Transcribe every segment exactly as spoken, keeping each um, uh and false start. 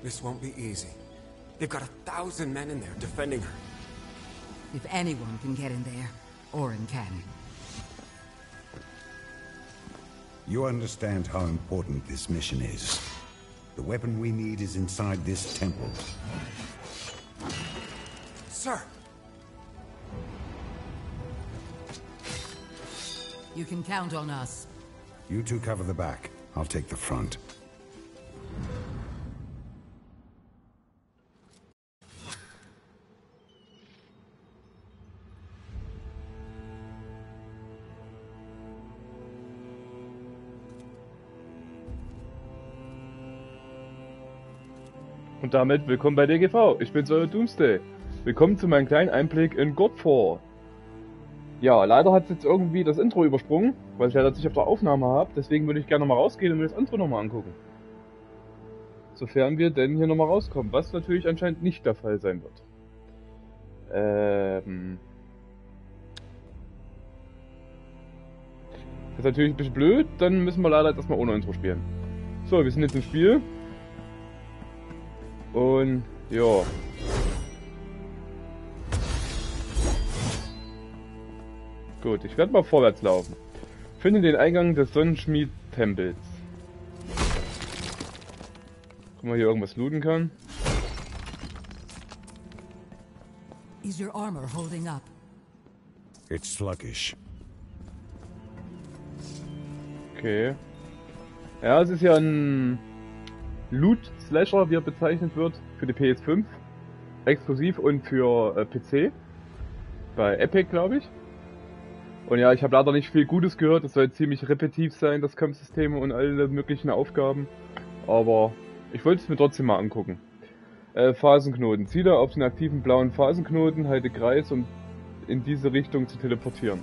This won't be easy. They've got a thousand men in there defending her. If anyone can get in there, Orin can. You understand how important this mission is. The weapon we need is inside this temple. Sir! You can count on us. You two cover the back. I'll take the front. Und damit willkommen bei D G V. Ich bin's, euer Doomsday. Willkommen zu meinem kleinen Einblick in Godfall. Ja, leider hat es jetzt irgendwie das Intro übersprungen, weil ich leider nicht auf der Aufnahme habe. Deswegen würde ich gerne nochmal rausgehen und mir das Intro nochmal angucken. Sofern wir denn hier nochmal rauskommen, was natürlich anscheinend nicht der Fall sein wird. Ähm... Das ist natürlich ein bisschen blöd, dann müssen wir leider jetzt erstmal ohne Intro spielen. So, wir sind jetzt im Spiel. Und ja. Gut, ich werde mal vorwärts laufen. Finde den Eingang des Sonnenschmied-Tempels. Guck mal, hier irgendwas looten kann. Is your armor holding up? It's sluggish. Okay. Ja, es ist ja ein Loot-Slasher, wie er bezeichnet wird, für die P S fünf. Exklusiv und für äh, P C. Bei Epic, glaube ich. Und ja, ich habe leider nicht viel Gutes gehört. Es soll ziemlich repetitiv sein, das Kampfsystem und alle möglichen Aufgaben. Aber ich wollte es mir trotzdem mal angucken. Äh, Phasenknoten. Ziele auf den aktiven blauen Phasenknoten, halte Kreis, um in diese Richtung zu teleportieren.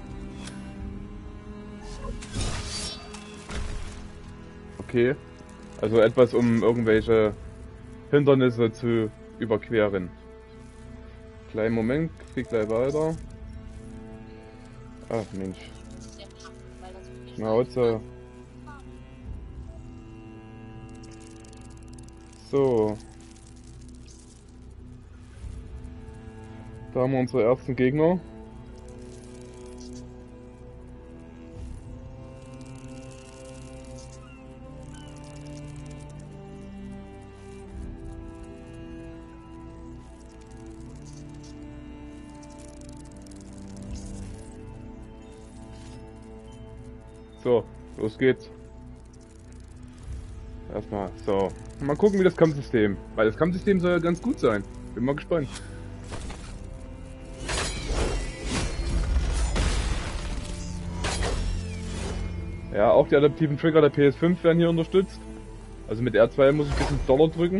Okay. Also etwas, um irgendwelche Hindernisse zu überqueren. Kleinen Moment, krieg gleich weiter. Ach Mensch. Schnauze. So. Da haben wir unsere ersten Gegner. So, los geht's. Erstmal, so. Mal gucken, wie das Kampfsystem. Weil das Kampfsystem soll ja ganz gut sein. Bin mal gespannt. Ja, auch die adaptiven Trigger der P S fünf werden hier unterstützt. Also mit R zwei muss ich ein bisschen Dollar drücken.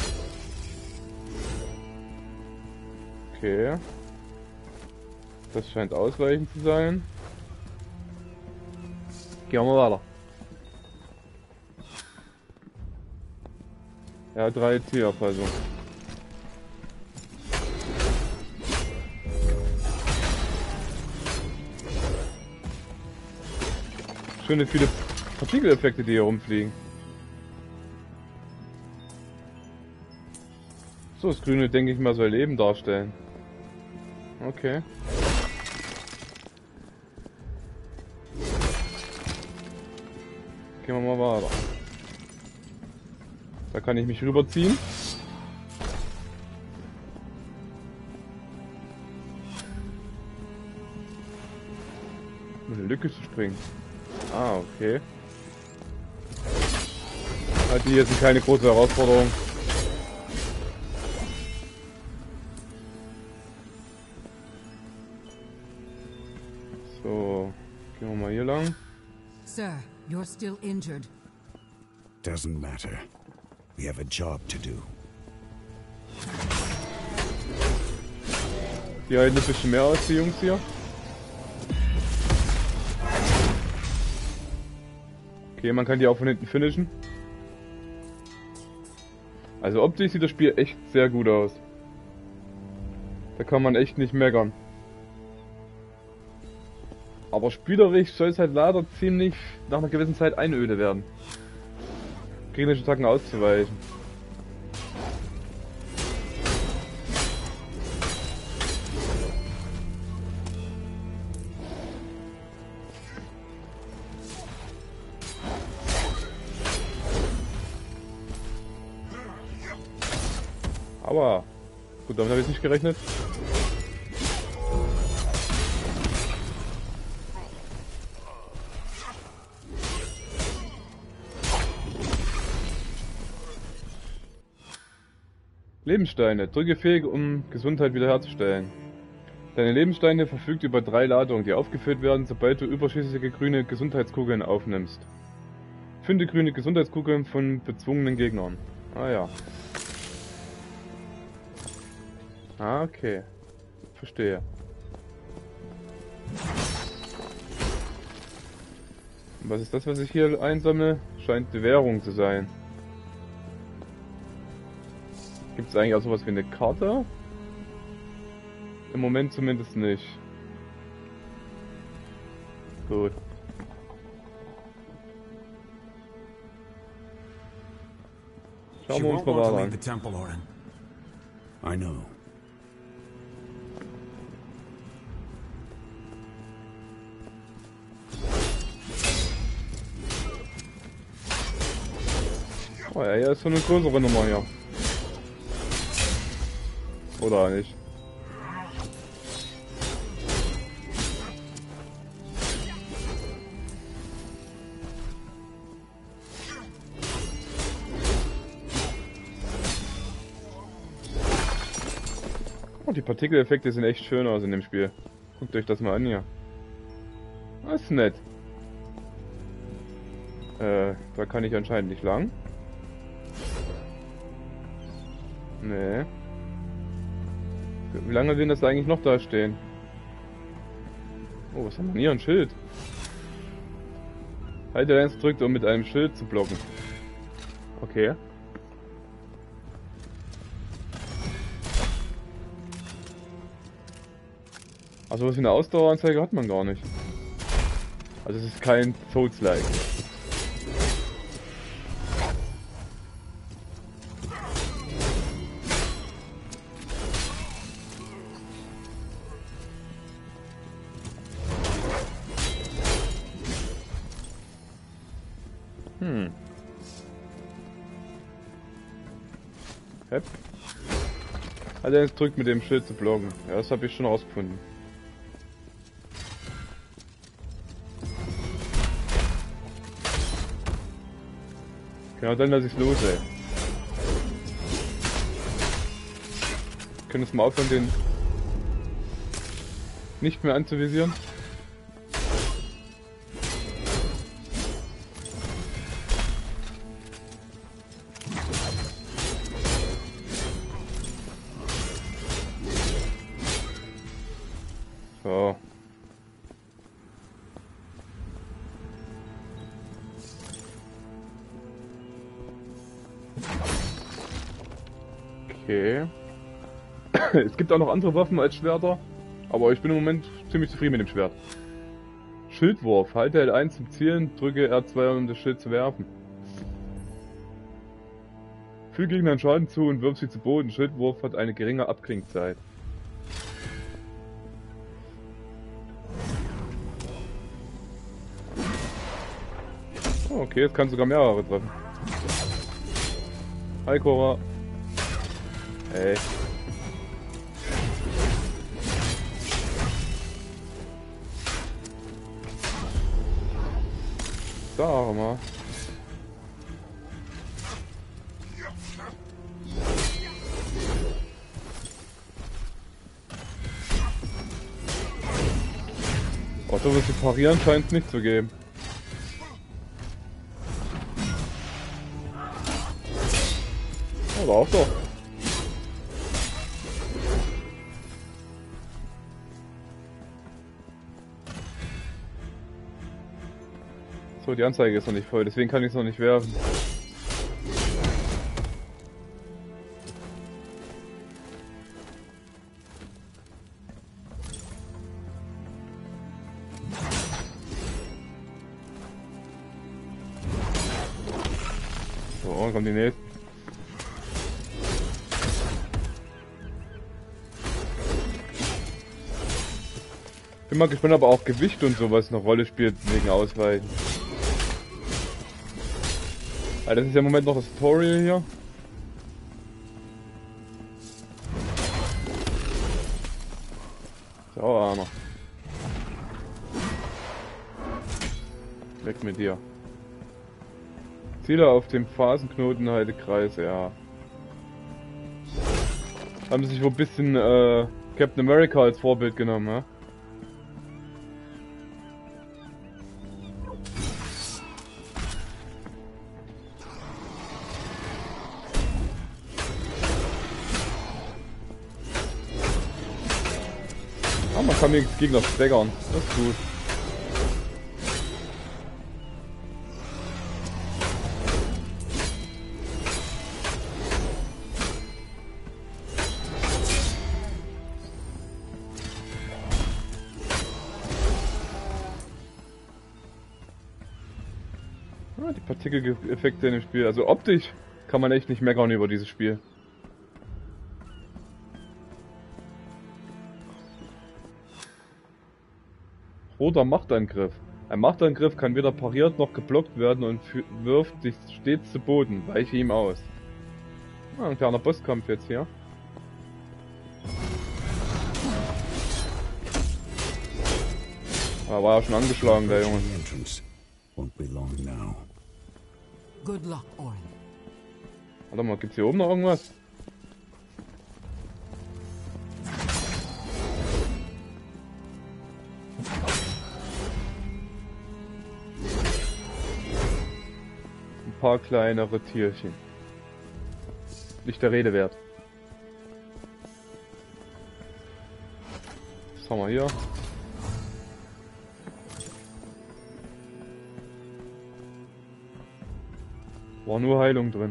Okay. Das scheint ausreichend zu sein. Gehen wir weiter. Ja, drei Zielerfassung. Schöne viele Partikeleffekte, die hier rumfliegen. So, das Grüne, denke ich mal, soll Leben darstellen. Okay. Gehen wir mal weiter. Da kann ich mich rüberziehen. Um eine Lücke zu springen. Ah, okay. Also hier ist keine große Herausforderung. So, gehen wir mal hier lang. Sir, you're still injured. Doesn't matter. We have a job to do. Die halten ein bisschen mehr aus, die Jungs hier. Okay, man kann die auch von hinten finishen. Also optisch sieht das Spiel echt sehr gut aus. Da kann man echt nicht meckern. Aber spielerisch soll es halt leider ziemlich nach einer gewissen Zeit einöde werden. Gegnerische Attacken auszuweichen. Aber gut, damit habe ich nicht gerechnet. Lebenssteine. Drücke fähig, um Gesundheit wiederherzustellen. Deine Lebenssteine verfügt über drei Ladungen, die aufgefüllt werden, sobald du überschüssige grüne Gesundheitskugeln aufnimmst. Finde grüne Gesundheitskugeln von bezwungenen Gegnern. Ah ja. Ah, okay. Verstehe. Und was ist das, was ich hier einsammle? Scheint die Währung zu sein. Gibt es eigentlich auch sowas wie eine Karte? Im Moment zumindest nicht. Gut. Schauen wir uns mal da an. I know. Oh ja, hier ist so eine größere Nummer hier. Oder nicht? Oh, die Partikeleffekte sind echt schön aus in dem Spiel. Guckt euch das mal an hier. Das ist nett. Äh, da kann ich anscheinend nicht lang. Nee. Wie lange will das eigentlich noch da stehen? Oh, was haben wir hier? Ein Schild. Halte eins gedrückt, um mit einem Schild zu blocken. Okay. Also was wie eine Ausdaueranzeige hat man gar nicht. Also es ist kein Souls-like. Hm. Hep. Hat er jetzt drückt mit dem Schild zu blocken. Ja, das habe ich schon rausgefunden. Ja, dann lass ich's los, ey. Können wir es mal aufhören, den nicht mehr anzuvisieren? So. Okay. Es gibt auch noch andere Waffen als Schwerter, aber ich bin im Moment ziemlich zufrieden mit dem Schwert. Schildwurf. Halte L eins zum Zielen, drücke R zwei, um das Schild zu werfen. Füge Gegnern Schaden zu und wirf sie zu Boden. Schildwurf hat eine geringe Abklingzeit. Oh, okay, es kann sogar mehrere treffen. Hi Cora. Hey. Sag mal. Oh, so was zu parieren scheint es nicht zu geben. Oh, auch doch. So, die Anzeige ist noch nicht voll, deswegen kann ich es noch nicht werfen. So, dann kommt die nächste. Bin mal gespannt, ob auch Gewicht und sowas eine Rolle spielt wegen Ausweichen. Also das ist ja im Moment noch das Tutorial hier. Ist auch einer. Weg mit dir. Ziele auf dem Phasenknotenhaltekreis, ja. Haben sich wohl ein bisschen äh, Captain America als Vorbild genommen, ja? Ah, man kann den Gegner staggern. Das ist gut. Ah, die Partikeleffekte in dem Spiel. Also optisch kann man echt nicht meckern über dieses Spiel. Roter Machtangriff. Ein Machtangriff kann weder pariert noch geblockt werden und wirft sich stets zu Boden. Weiche ihm aus. Ah, ein kleiner Bosskampf jetzt hier. Ah, war ja schon angeschlagen, der Junge. Good luck, Orin. Warte mal, gibt's hier oben noch irgendwas? Ein paar kleinere Tierchen. Nicht der Rede wert. Was haben wir hier? War nur Heilung drin.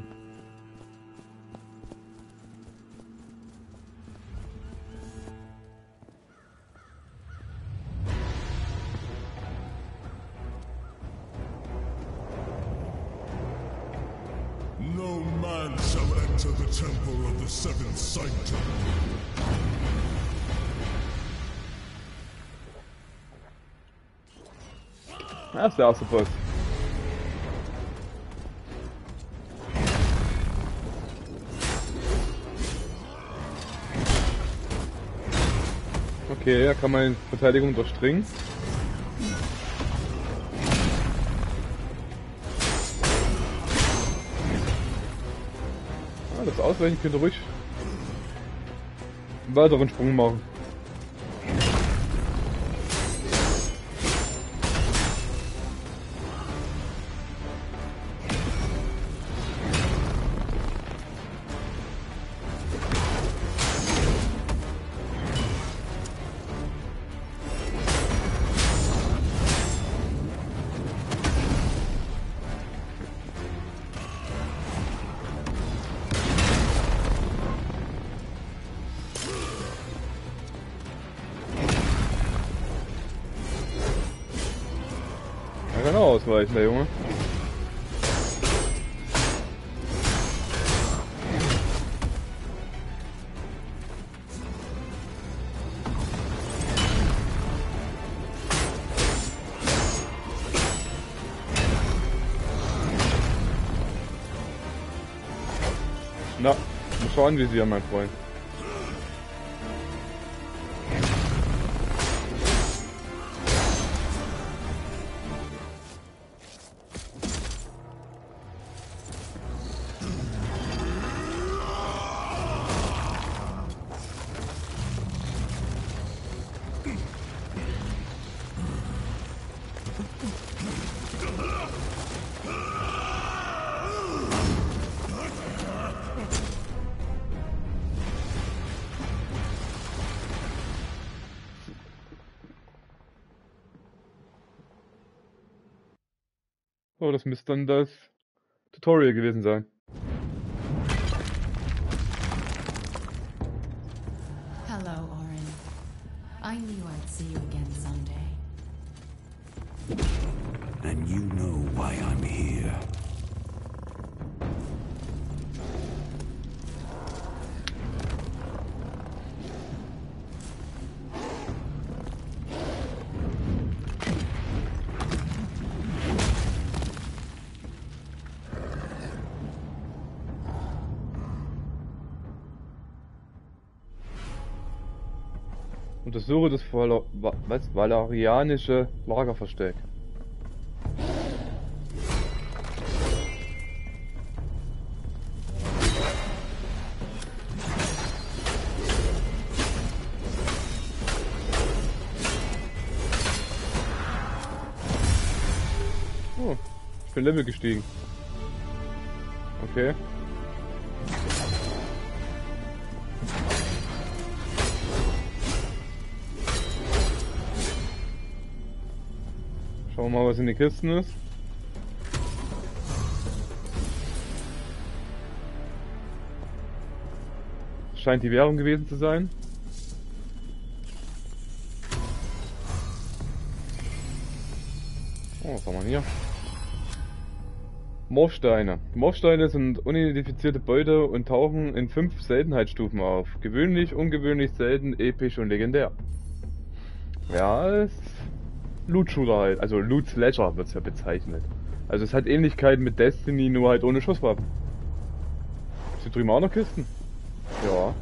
No man shall enter the temple of the seventh sanctum. Das ist der erste Boss. Okay, da kann man Verteidigung durchdringen. Ah, das Ausweichen könnte ruhig einen weiteren Sprung machen. Er kann auch ausweichen, der Junge. Na, muss schon anvisieren, mein Freund. Oh, das müsste dann das Tutorial gewesen sein. Hello, Orin. I knew I'd see you again someday. And you know why I'm here. Untersuche das Vala was? Valerianische Lagerversteck. Oh, ich bin Level gestiegen. Okay. Schauen wir mal, was in den Kisten ist. Scheint die Währung gewesen zu sein. Oh, was haben wir hier? Morphsteine. Morphsteine sind unidentifizierte Beute und tauchen in fünf Seltenheitsstufen auf. Gewöhnlich, ungewöhnlich, selten, episch und legendär. Ja, ist Loot-Shooter halt. Also Loot-Slasher wird es ja bezeichnet. Also es hat Ähnlichkeiten mit Destiny, nur halt ohne Schusswaffen. Ist hier drüben auch noch Kisten? Ja.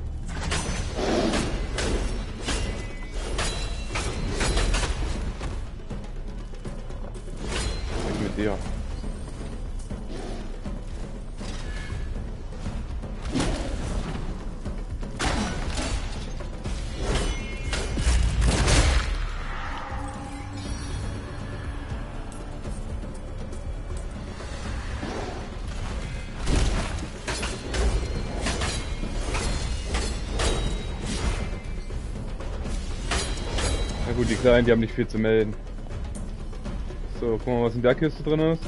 Was ist mit dir? Na gut, die Kleinen, die haben nicht viel zu melden. So, gucken wir mal, was in der Kiste drin ist.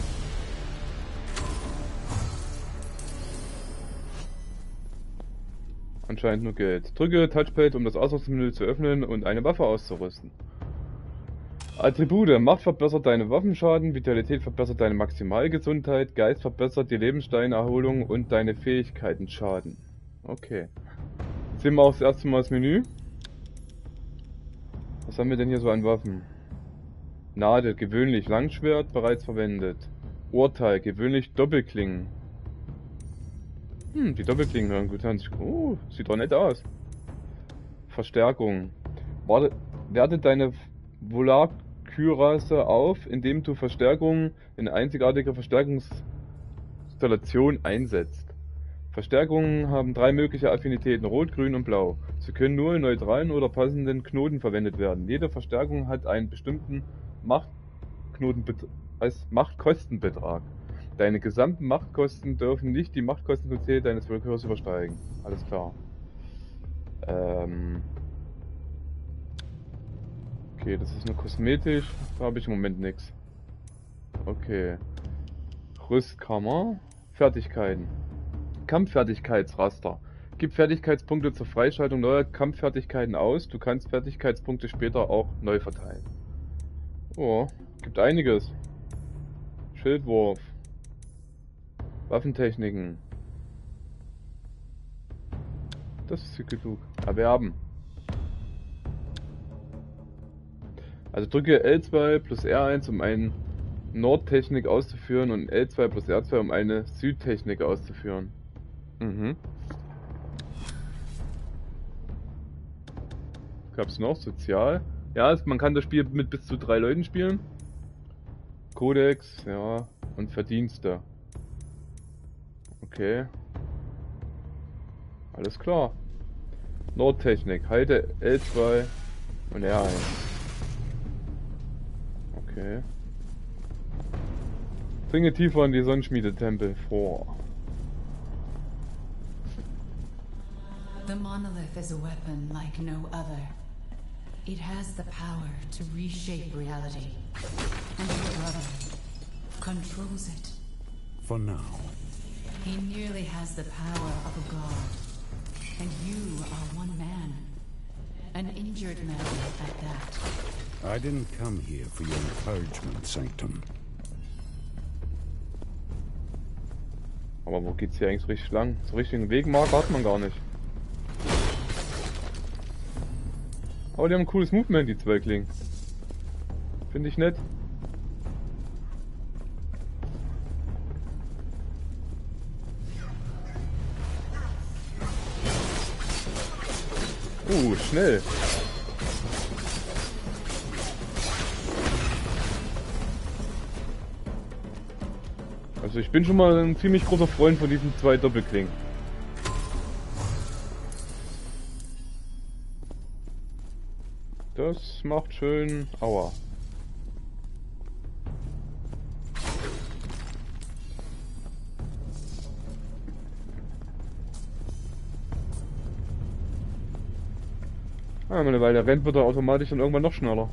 Anscheinend nur Geld. Drücke Touchpad, um das Ausrüstungsmenü zu öffnen und eine Waffe auszurüsten. Attribute. Macht verbessert deine Waffenschaden, Vitalität verbessert deine Maximalgesundheit, Geist verbessert die Lebenssteinerholung und deine Fähigkeiten Schaden. Okay. Jetzt sehen wir auch das erste Mal das Menü. Was haben wir denn hier so an Waffen? Nadel, gewöhnlich Langschwert, bereits verwendet. Urteil, gewöhnlich Doppelklingen. Hm, die Doppelklingen hören gut an. Oh, sieht doch nett aus. Verstärkung. Warte, werte deine Volar-Kürasse auf, indem du Verstärkungen in einzigartiger Verstärkungsinstallation einsetzt. Verstärkungen haben drei mögliche Affinitäten, Rot, Grün und Blau. Sie können nur in neutralen oder passenden Knoten verwendet werden. Jede Verstärkung hat einen bestimmten Machtknotenbet- als Machtkostenbetrag. Deine gesamten Machtkosten dürfen nicht die Machtkostenqualität deines Volkers übersteigen. Alles klar. Ähm okay, das ist nur kosmetisch. Da habe ich im Moment nichts. Okay. Rüstkammer. Fertigkeiten. Kampffertigkeitsraster. Gib Fertigkeitspunkte zur Freischaltung neuer Kampffertigkeiten aus. Du kannst Fertigkeitspunkte später auch neu verteilen. Oh, gibt einiges. Schildwurf. Waffentechniken. Das ist hier genug. Erwerben. Also drücke L zwei plus R eins, um eine Nordtechnik auszuführen und L zwei plus R zwei, um eine Südtechnik auszuführen. Mhm. Gab's noch? Sozial. Ja, es, man kann das Spiel mit bis zu drei Leuten spielen. Kodex, ja. Und Verdienste. Okay. Alles klar. Nordtechnik. Halte L zwei und R eins. Okay. Dringe tiefer in die Sonnenschmiedetempel vor. The monolith is a weapon like no other. It has the power to reshape reality. And your brother controls it. For now. He nearly has the power of a god. And you are one man. An injured man at that. I didn't come here for your encouragement, Sanctum. Aber wo geht's hier eigentlich richtig lang? So richtigen Wegmarker hat man gar nicht. Aber die haben ein cooles Movement, die zwei Klingen. Finde ich nett. Uh, schnell. Also ich bin schon mal ein ziemlich großer Freund von diesen zwei Doppelklingen. Das macht schön Aua. Ah, meine, weil der rennt, wird er automatisch dann irgendwann noch schneller.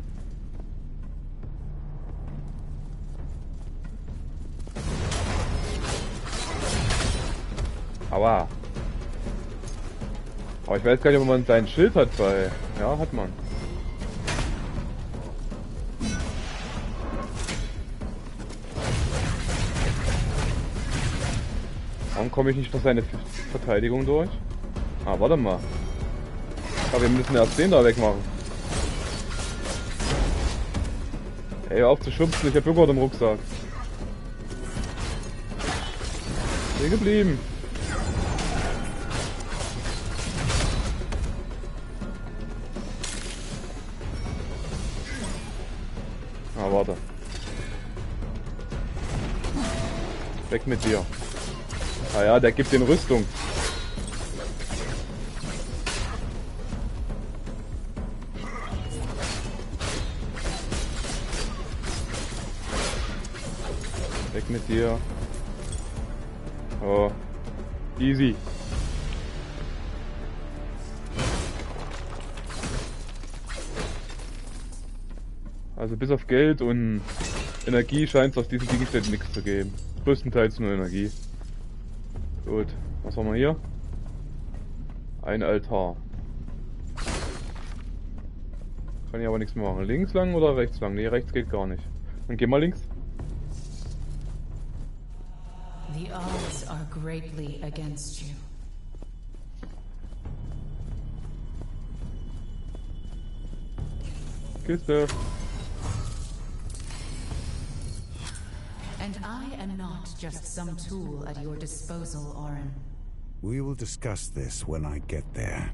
Aua. Aber ich weiß gar nicht, ob man sein Schild hat bei... Ja, hat man. Warum komme ich nicht durch seine Verteidigung durch? Ah, warte mal. Aber wir müssen erst den da wegmachen. Ey, hör auf zu schubsen, ich hab Joghurt im Rucksack. Stehen geblieben. Ah, warte. Weg mit dir. Ah ja, der gibt den Rüstung. Weg mit dir. Oh. Easy. Also bis auf Geld und Energie scheint es aus diesen Gegenständen nichts zu geben. Größtenteils nur Energie. Gut, was haben wir hier? Ein Altar. Kann ich aber nichts mehr machen. Links lang oder rechts lang? Ne, rechts geht gar nicht. Dann geh mal links. The odds are greatly against you. Kiste. And I am not just some tool at your disposal, Orin. We will discuss this when I get there.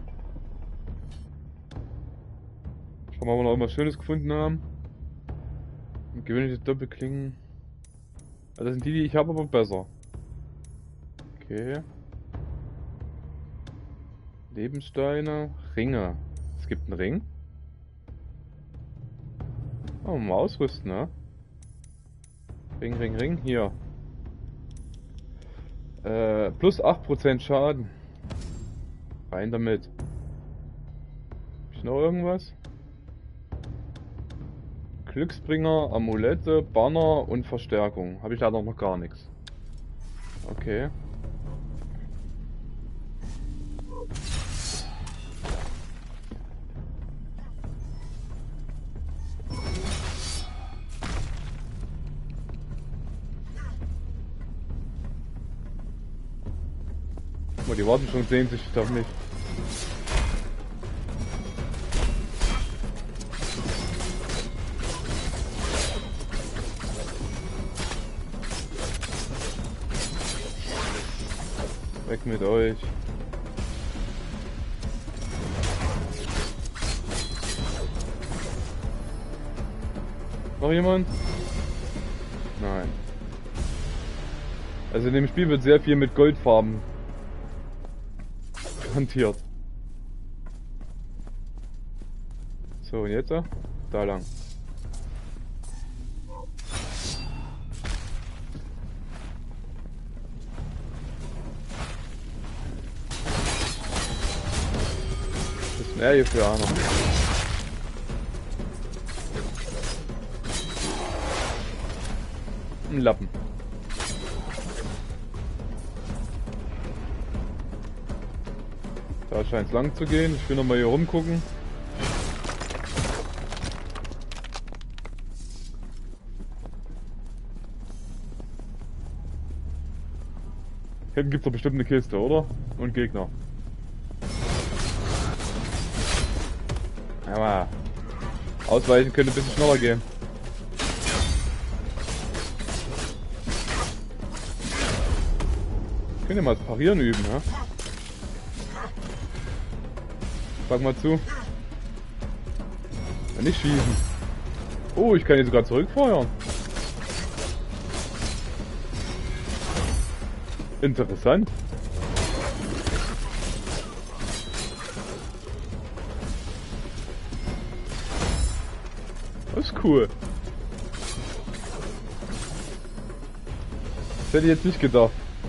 Schauen wir mal, ob wir noch irgendwas Schönes gefunden haben. Gewöhnliche Doppelklingen. Also das sind die, die ich habe, aber besser. Okay. Lebenssteine, Ringe. Es gibt einen Ring. Oh, mal ausrüsten, ne? Ring, Ring, Ring, hier. Äh, plus acht Prozent Schaden. Rein damit. Hab ich noch irgendwas? Glücksbringer, Amulette, Banner und Verstärkung. Habe ich leider noch gar nichts. Okay. Guck mal, die warten schon sehnsüchtig auf mich. Weg mit euch. Noch jemand? Nein. Also in dem Spiel wird sehr viel mit Goldfarben hantiert. So, und jetzt? Da lang. Was ist denn er hier für einer? Ein Lappen. Da scheint es lang zu gehen. Ich will noch mal hier rumgucken. Hinten gibt es doch bestimmt eine Kiste, oder? Und Gegner. Aber ausweichen könnte ein bisschen schneller gehen. Ich könnte mal das Parieren üben, ja? Sag mal zu. Nicht schießen. Oh, ich kann hier sogar zurückfeuern. Interessant. Das ist cool. Das hätte ich jetzt nicht gedacht.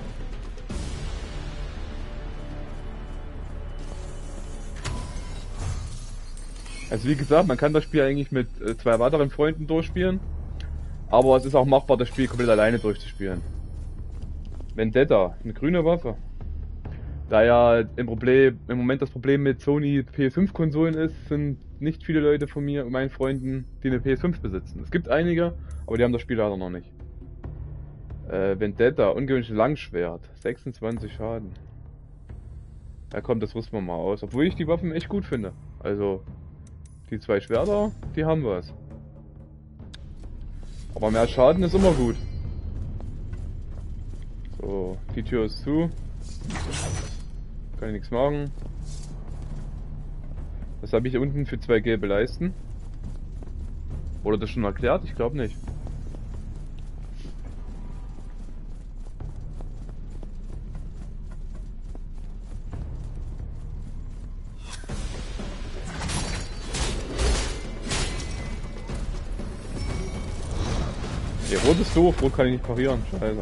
Also wie gesagt, man kann das Spiel eigentlich mit äh, zwei weiteren Freunden durchspielen. Aber es ist auch machbar, das Spiel komplett alleine durchzuspielen. Vendetta, eine grüne Waffe. Da ja im, Problem, im Moment das Problem mit Sony P S fünf Konsolen ist, sind nicht viele Leute von mir und meinen Freunden, die eine P S fünf besitzen. Es gibt einige, aber die haben das Spiel leider noch nicht. Äh, Vendetta, ungewöhnliches Langschwert, sechsundzwanzig Schaden. Ja komm, das rüsten wir mal aus. Obwohl ich die Waffen echt gut finde. Also, die zwei Schwerter, die haben was. Aber mehr Schaden ist immer gut. So, die Tür ist zu. Kann ich nichts machen. Was habe ich unten für zwei gelbe Leisten? Wurde das schon erklärt? Ich glaube nicht. Ja, rot ist doof, rot kann ich nicht parieren. Scheiße.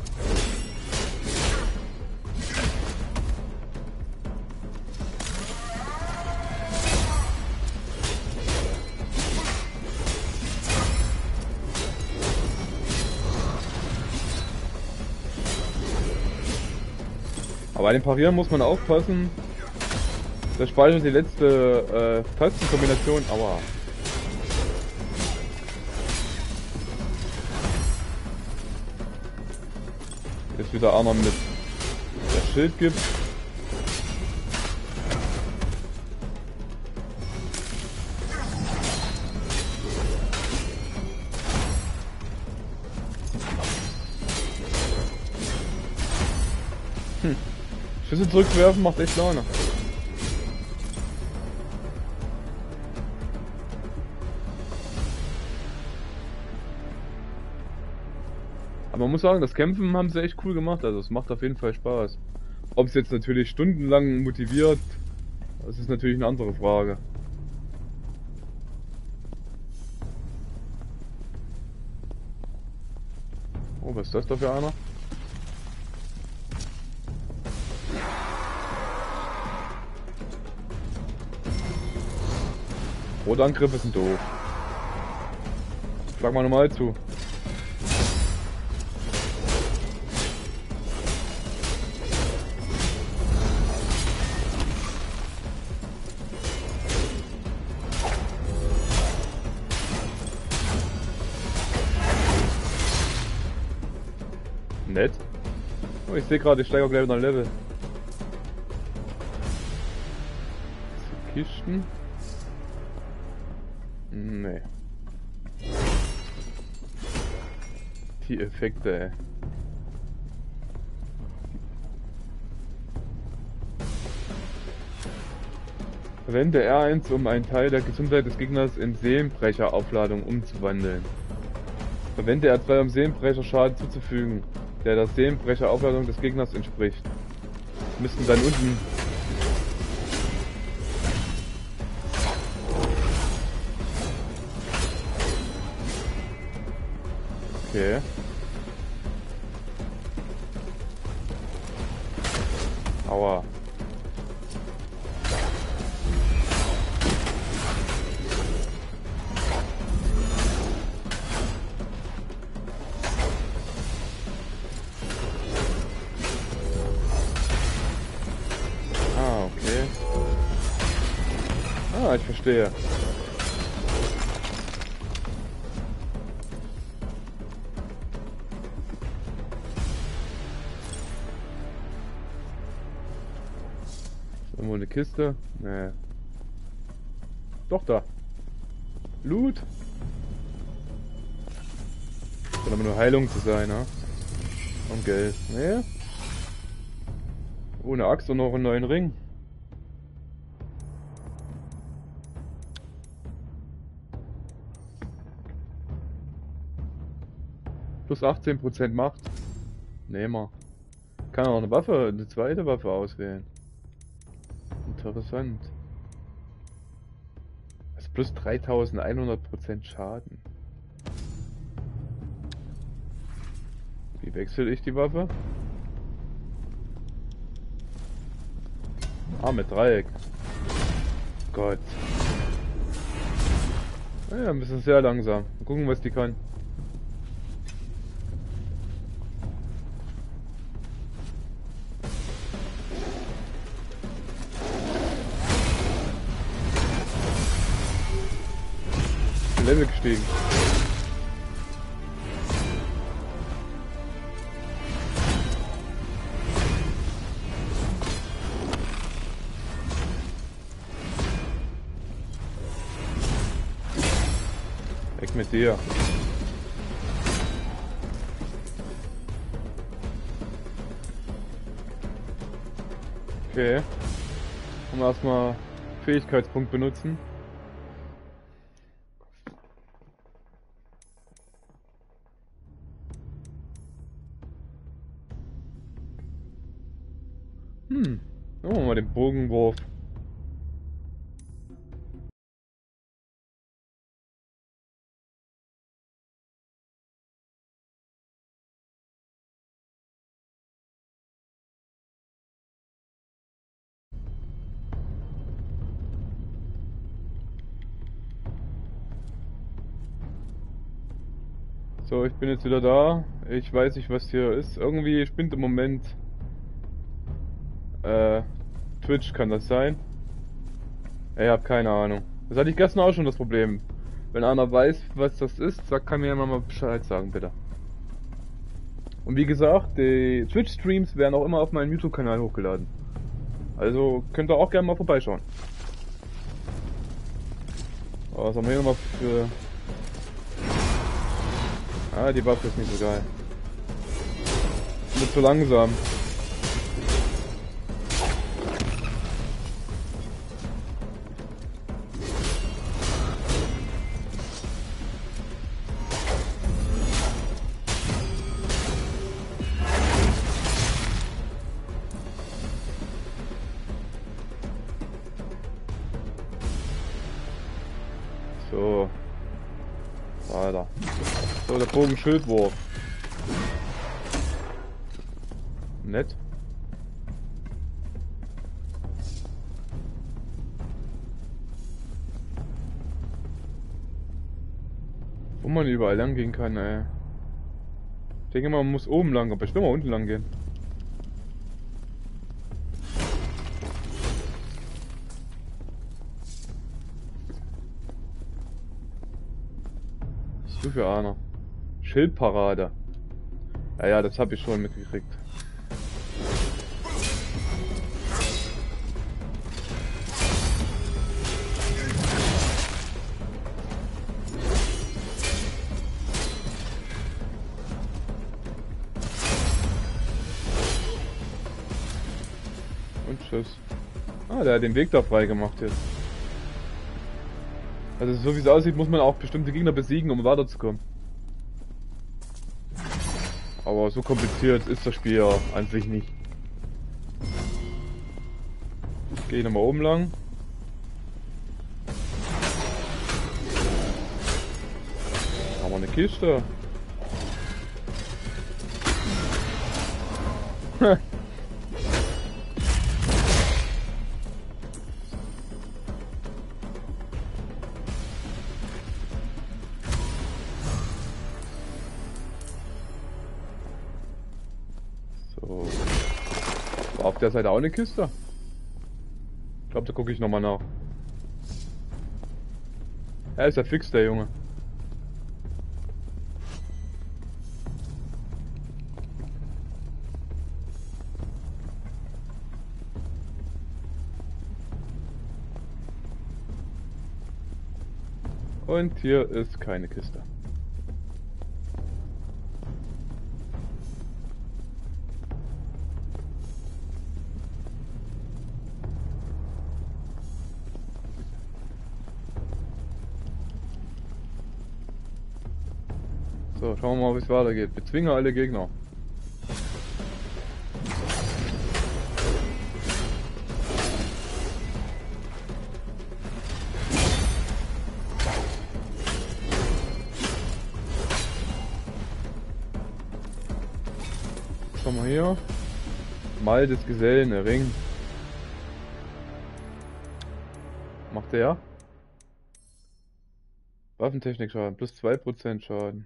Aber bei dem Parieren muss man aufpassen. Das speichert die letzte äh, Tastenkombination, aber jetzt wieder einer mit der Schild gibt. Hm. Schüsse zurückwerfen macht echt Laune. Aber man muss sagen, das Kämpfen haben sie echt cool gemacht, also es macht auf jeden Fall Spaß. Ob es jetzt natürlich stundenlang motiviert, das ist natürlich eine andere Frage. Oh, was ist das da für einer? Rote Angriffe sind doof. Schlag mal normal zu. Nett. Oh, ich sehe gerade, ich steige gleich wieder ein Level. Kisten. Nee. Die Effekte, ey. Verwende R eins, um einen Teil der Gesundheit des Gegners in Seelenbrecher-Aufladung umzuwandeln. Verwende R zwei, um Seelenbrecher Schaden zuzufügen, der der Seelenbrecher-Aufladung des Gegners entspricht. Müssten dann unten... Okay. Aua. Ah, okay. Ah, ich verstehe. Irgendwo eine Kiste? Nee. Doch da. Loot. Scheint aber nur Heilung zu sein, ne? Und Geld. Nee. Ohne Axt und noch einen neuen Ring. Plus achtzehn Prozent Macht. Nehmen wir. Kann auch eine Waffe, eine zweite Waffe auswählen. Interessant. Das ist plus dreitausendeinhundert Prozent Schaden. Wie wechsle ich die Waffe? Ah, mit Dreieck. Gott. Ja, ein bisschen sehr langsam. Mal gucken, was die kann. Level gestiegen. Weg mit dir. Okay. Und erstmal Fähigkeitspunkt benutzen. Hm. Machen wir mal den Bogenwurf. So, ich bin jetzt wieder da. Ich weiß nicht, was hier ist. Irgendwie spinnt im Moment äh, Twitch, kann das sein? Ich hab keine Ahnung. Das hatte ich gestern auch schon das Problem. Wenn einer weiß, was das ist, sagt, kann mir ja mal Bescheid sagen, bitte. Und wie gesagt, die Twitch-Streams werden auch immer auf meinem YouTube-Kanal hochgeladen. Also könnt ihr auch gerne mal vorbeischauen. Aber was haben wir hier nochmal für... Ah, die Waffe ist nicht so geil. Wird zu langsam. So. Weiter. So, der Bogenschildwurf. Nett. Wo man überall lang gehen kann, ey. Ich denke mal, man muss oben lang, aber ich will mal unten lang gehen. So für einer. Schildparade. Ja, ja, das habe ich schon mitgekriegt. Und tschüss. Ah, der hat den Weg da frei gemacht jetzt. Also so wie es aussieht, muss man auch bestimmte Gegner besiegen, um weiterzukommen. Aber so kompliziert ist das Spiel ja an sich nicht. Ich gehe nochmal oben lang. Haben wir eine Kiste. So. War auf der Seite auch eine Kiste? Ich glaube, da gucke ich nochmal nach. Er ist ja fix, der Junge. Und hier ist keine Kiste. So, schauen wir mal, wie es weitergeht. Bezwinge alle Gegner. hier. Mal des Gesellen erringen. Macht der? Waffentechnik Schaden, plus zwei Prozent Schaden.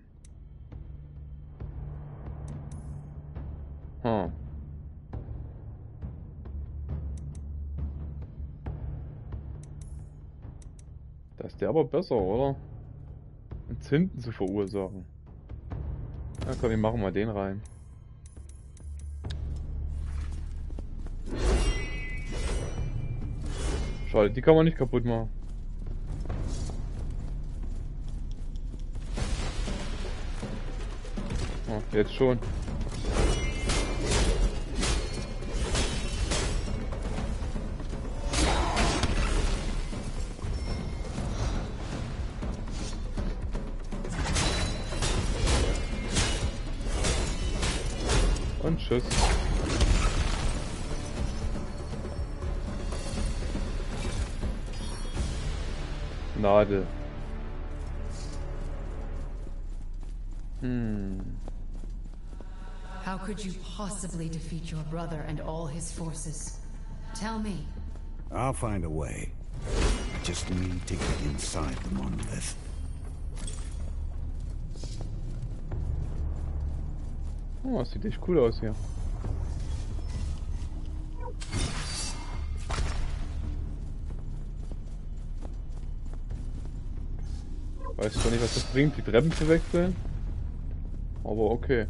Hm. Da ist der aber besser, oder? Entzünden zu verursachen. Na komm, wir machen mal den rein. Schade, die kann man nicht kaputt machen. Oh, jetzt schon. Und tschüss. Nadel. Hmm. How could you possibly defeat your brother and all his forces? Tell me. I'll find a way. I just need to get inside the monolith. Oh, das sieht echt cool aus hier. Weiß zwar nicht, was das bringt, die Treppen zu wechseln. Aber okay.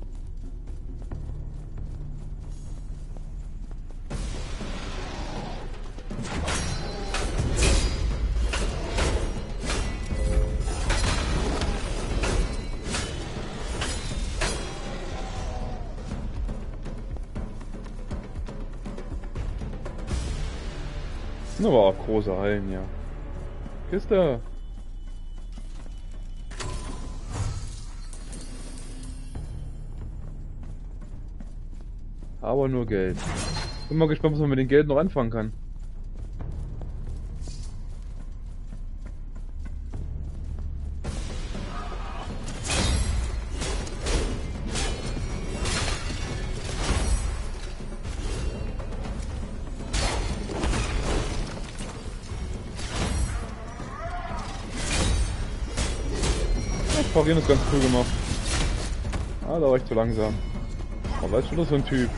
Das sind aber auch große Hallen, ja. Kiste! Aber nur Geld. Bin mal gespannt, was man mit dem Geld noch anfangen kann. Das Parieren ist ganz cool gemacht. Ah, da war ich zu langsam. Aber weißt du, das ist so ein Typ.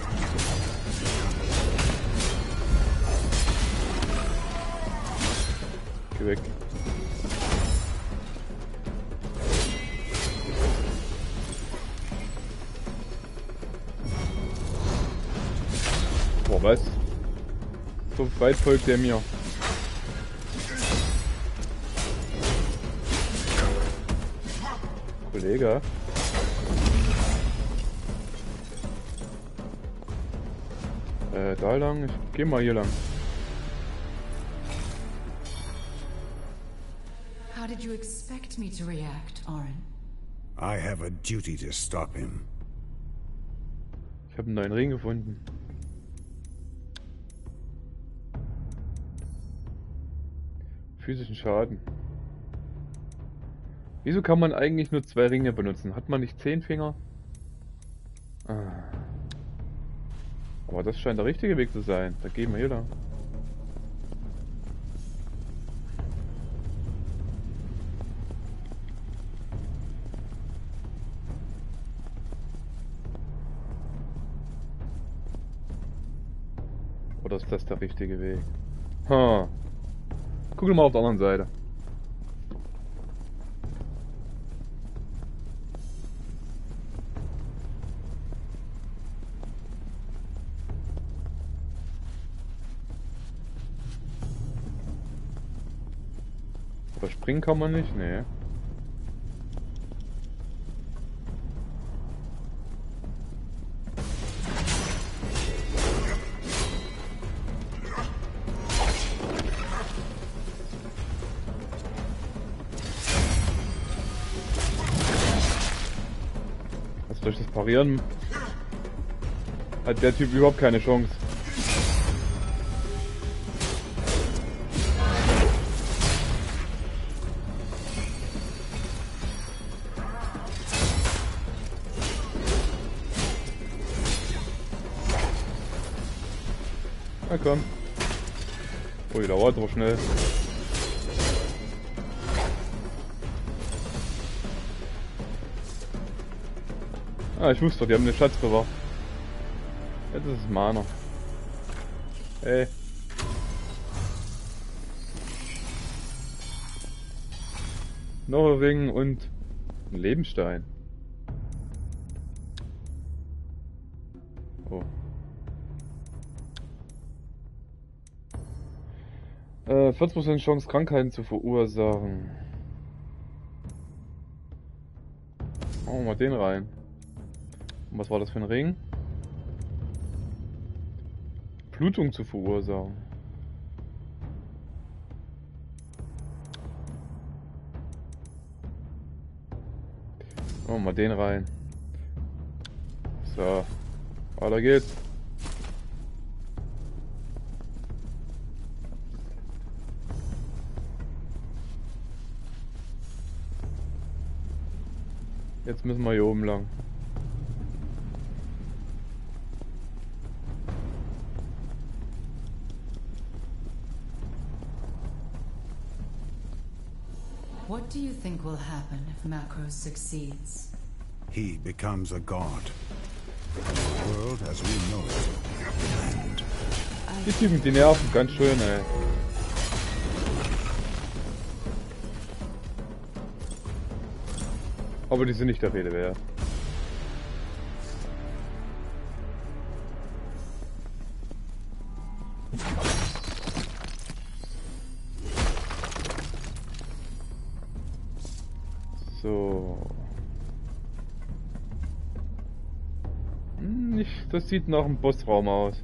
Geh weg. Boah, was? So weit folgt der mir. Kollege. Äh, da lang? Ich geh mal hier lang. How did you expect me to react, Orin? I have a duty to stop him. Ich habe einen neuen Ring gefunden. Physischen Schaden. Wieso kann man eigentlich nur zwei Ringe benutzen? Hat man nicht zehn Finger? Ah. Aber das scheint der richtige Weg zu sein. Da gehen wir hier lang. Oder ist das der richtige Weg? Ha. Guck mal auf der anderen Seite. Aber springen kann man nicht? Nee. Also durch das Parieren hat der Typ überhaupt keine Chance. Na komm. Ui, da war aber schnell. Ah, ich wusste, die haben den Schatz bewahrt. Jetzt ist es meiner. Ey. Noch ein Ring und ein Lebensstein. Oh. Äh, vierzig Prozent Chance, Krankheiten zu verursachen. Machen wir mal den rein. Und was war das für ein Ring? Blutung zu verursachen. Machen wir mal den rein. So. Weiter geht's. Jetzt müssen wir hier oben lang. What do you think will happen if Macros succeeds? He becomes a god. The world as we know it. And Die Typen, die nerven ganz schön, ey. Aber die sind nicht der Rede wert. So. Hm, nicht, das sieht nach einem Bossraum aus.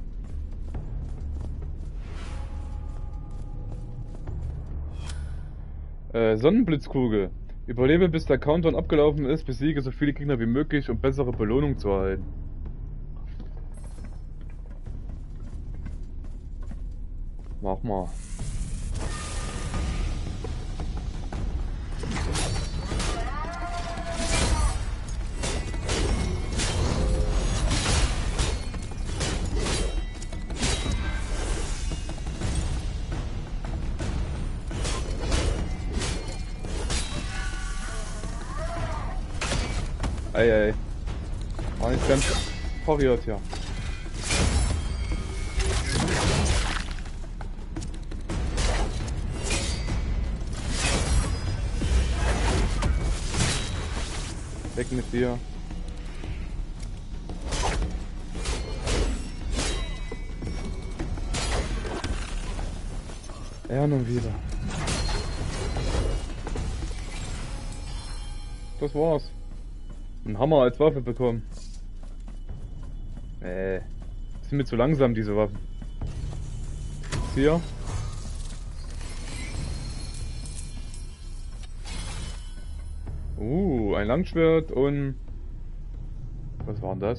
Äh, Sonnenblitzkugel. Überlebe bis der Countdown abgelaufen ist, besiege so viele Gegner wie möglich, um bessere Belohnung zu erhalten. Mach mal. Ei, ei. War nicht ganz pariert hier. Weg mit dir. Ja, nun wieder. Das war's. Ein Hammer als Waffe bekommen. Äh, sind mir zu langsam, diese Waffen. Jetzt hier. Uh, ein Langschwert und... Was war denn das?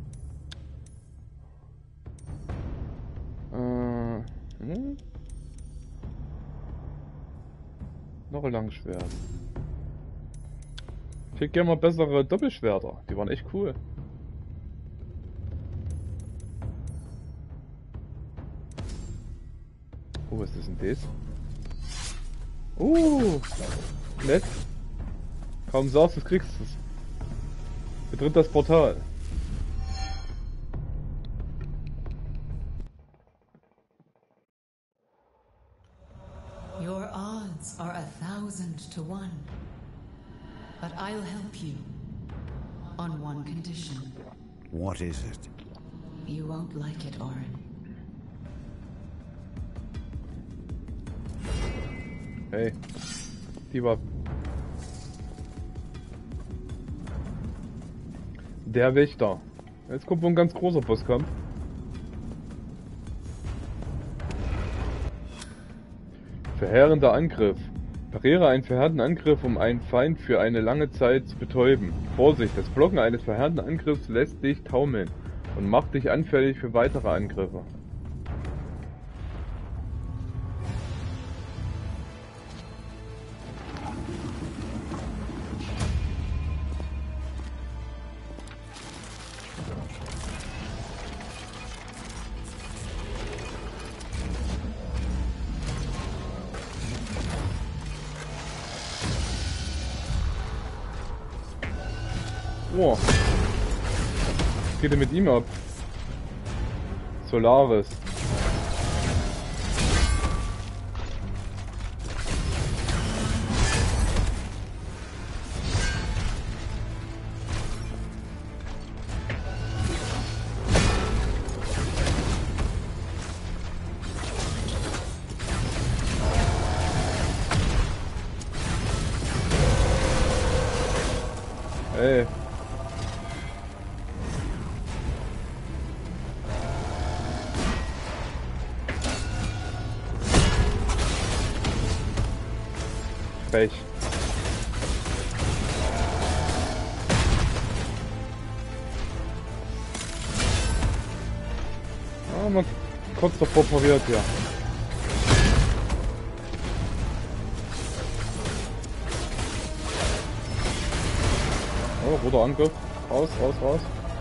Äh, hm? Noch ein Langschwert. Ich hätte gerne mal bessere Doppelschwerter. Die waren echt cool. Oh, was ist denn das? Uh, nett. Kaum sagst du es, kriegst du es. Betritt das Portal. Your odds are a thousand to one. But I'll help you. On one condition. what is it? You won't like it, Orin. Hey, die Waffen. Der Wächter. Jetzt kommt wohl ein ganz großer Bosskampf. Verheerender Angriff. Pariere einen verheerenden Angriff, um einen Feind für eine lange Zeit zu betäuben. Vorsicht, das Blocken eines verheerenden Angriffs lässt dich taumeln und macht dich anfällig für weitere Angriffe. Oh. Was geht denn mit ihm ab? Solaris. Ey. Frech. Ah, mal kurz davor probiert, ja. Oh, roter Angriff. Raus, raus, raus.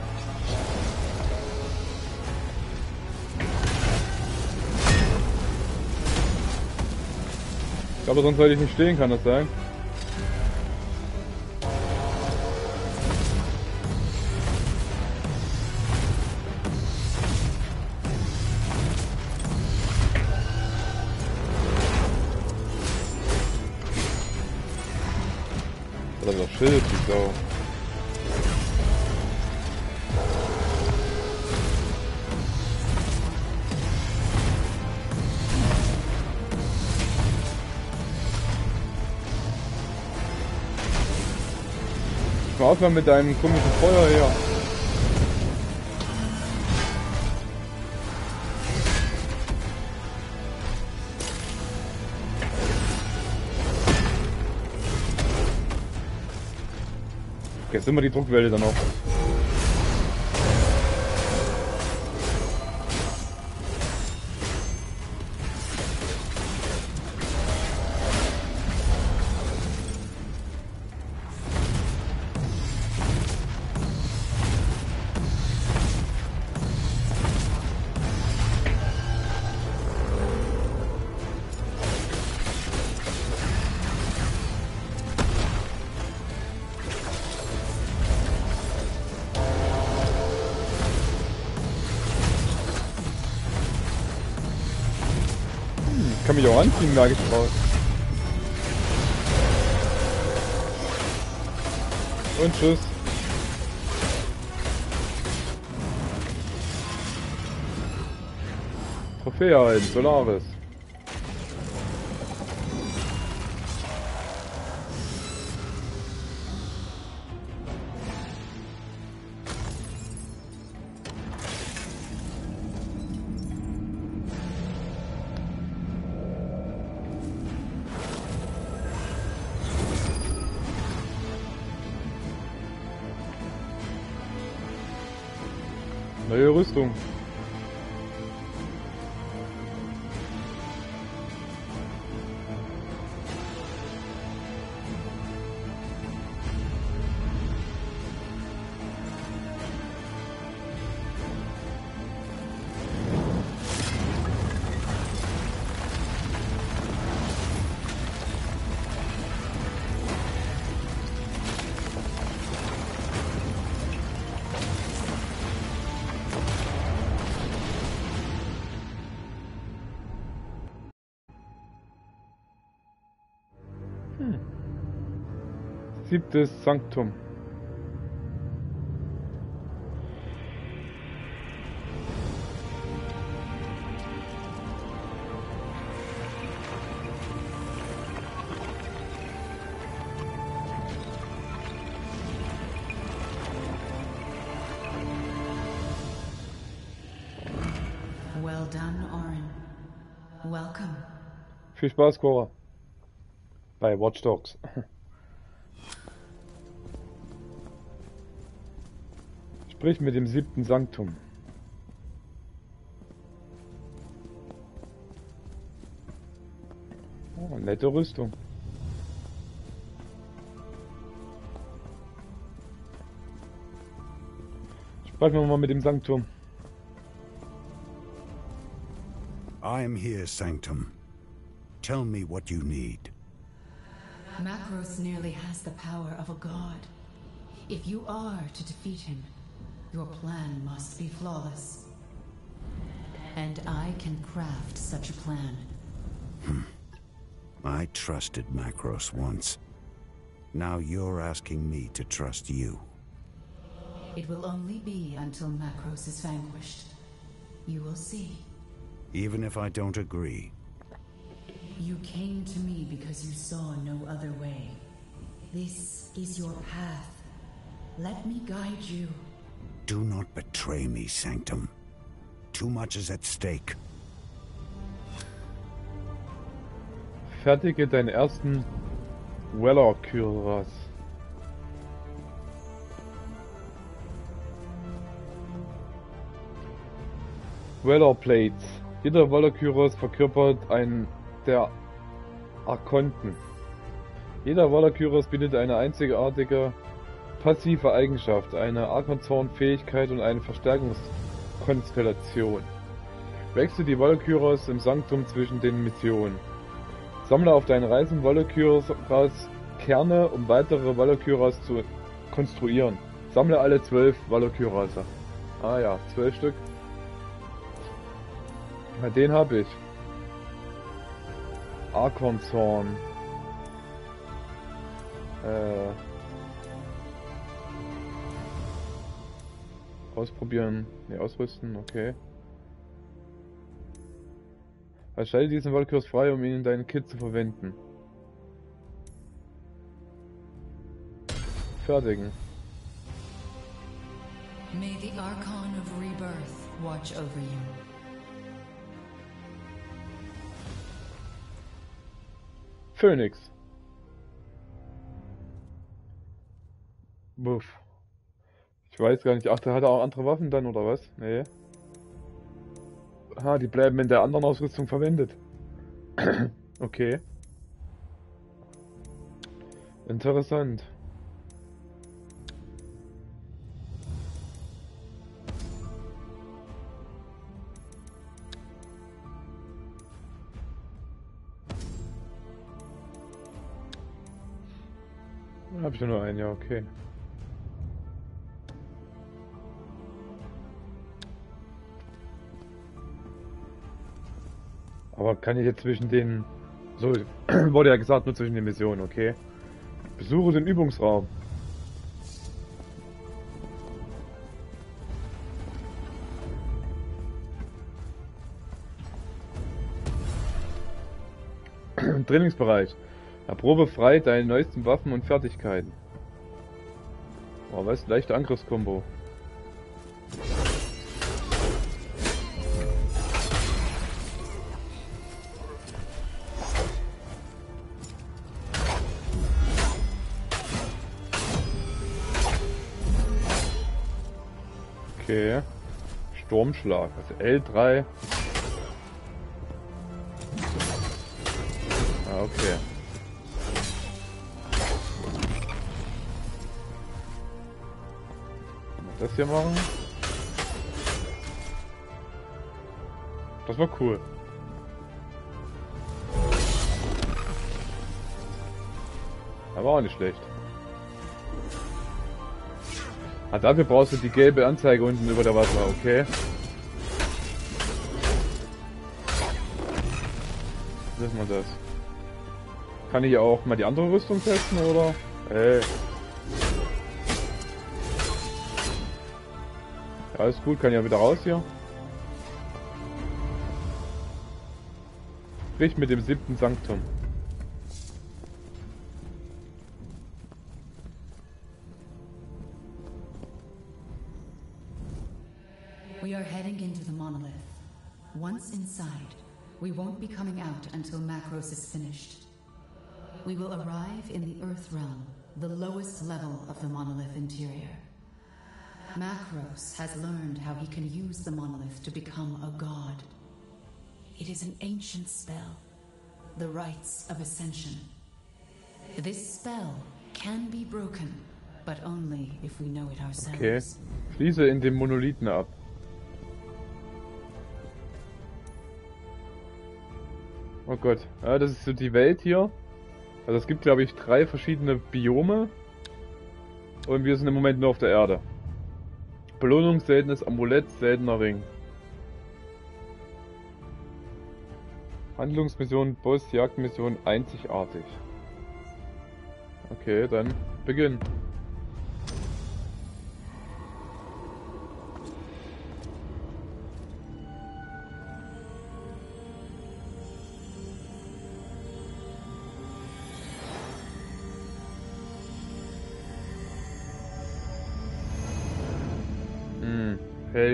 Ich glaube, sonst sollte ich nicht stehen, kann das sein? Oder das Schild, die Sau. Mal aufhören mit deinem komischen Feuer hier. Jetzt sind wir die Druckwelle dann auch. Ich kann mich auch anziehen, merke ich raus. Und tschüss. Trophäe erhalten, Solaris. Neue Rüstung. Hm. Siebtes Sanktum. Well done, Orin. Welcome. Viel Spaß, Cora. Bei Watch Dogs. Sprich mit dem siebten Sanktum. Oh, nette Rüstung. Sprechen wir mal mit dem Sanktum. I am here, Sanctum. Tell me what you need. Macros nearly has the power of a god. If you are to defeat him, your plan must be flawless. And I can craft such a plan. Hmm. I trusted Macros once. Now you're asking me to trust you. It will only be until Macros is vanquished. You will see. Even if I don't agree. You came to me because you saw no other way. This is your path. Let me guide you. Do not betray me, Sanctum. Too much is at stake. Fertige deinen ersten Valkyros. Valor Plates. Jeder Valkyros verkörpert einen der Archonten. Jeder Valkyros bietet eine einzigartige passive Eigenschaft, eine Archon-Zorn-Fähigkeit und eine Verstärkungskonstellation. Wechsle die Valkyros im Sanktum zwischen den Missionen. Sammle auf deinen Reisen Valkyros Kerne, um weitere Valkyros zu konstruieren. Sammle alle zwölf Valkyros. Ah ja, zwölf Stück. Ja, den habe ich. Archon-Zorn. Äh... Ausprobieren, ne, ausrüsten, okay. Erschalte diesen Valkyros frei, um ihn in deinen Kit zu verwenden. Fertigen. May the Archon of Rebirth watch over you. Phoenix. Buff. Ich weiß gar nicht. Ach, der hat auch andere Waffen dann, oder was? Nee. Ah, die bleiben in der anderen Ausrüstung verwendet. Okay. Interessant. Hab ich nur einen, ja, okay. Aber kann ich jetzt zwischen den... So, wurde ja gesagt, nur zwischen den Missionen, okay. Besuche den Übungsraum. Trainingsbereich. Erprobe frei deine neuesten Waffen und Fertigkeiten. Oh, was? Leichte Angriffskombo. Okay. Sturmschlag. Also L drei. Ah, okay. Das hier machen. Das war cool. Aber auch nicht schlecht. Ah, dafür brauchst du die gelbe Anzeige unten über der Wasser, okay? Wissen wir das. Kann ich auch mal die andere Rüstung testen, oder? Ey. Alles gut, kann ja wieder raus hier. Sprich mit dem siebten Sanktum. We are heading into the monolith. Once inside, we won't be coming out until Macros is finished. We will arrive in the Earth Realm, the lowest level of the monolith interior. Macros has learned how he can use the monolith to become a god. It is an ancient spell, the Rites of Ascension. This spell can be broken, but only if we know it ourselves. Okay, schließe in dem Monolithen ab. Oh Gott, ja, das ist so die Welt hier. Also es gibt, glaube ich, drei verschiedene Biome. Und wir sind im Moment nur auf der Erde. Belohnung, seltenes Amulett, seltener Ring. Handlungsmission, Boss, Jagdmission, einzigartig. Okay, dann beginnen. Hm, hey.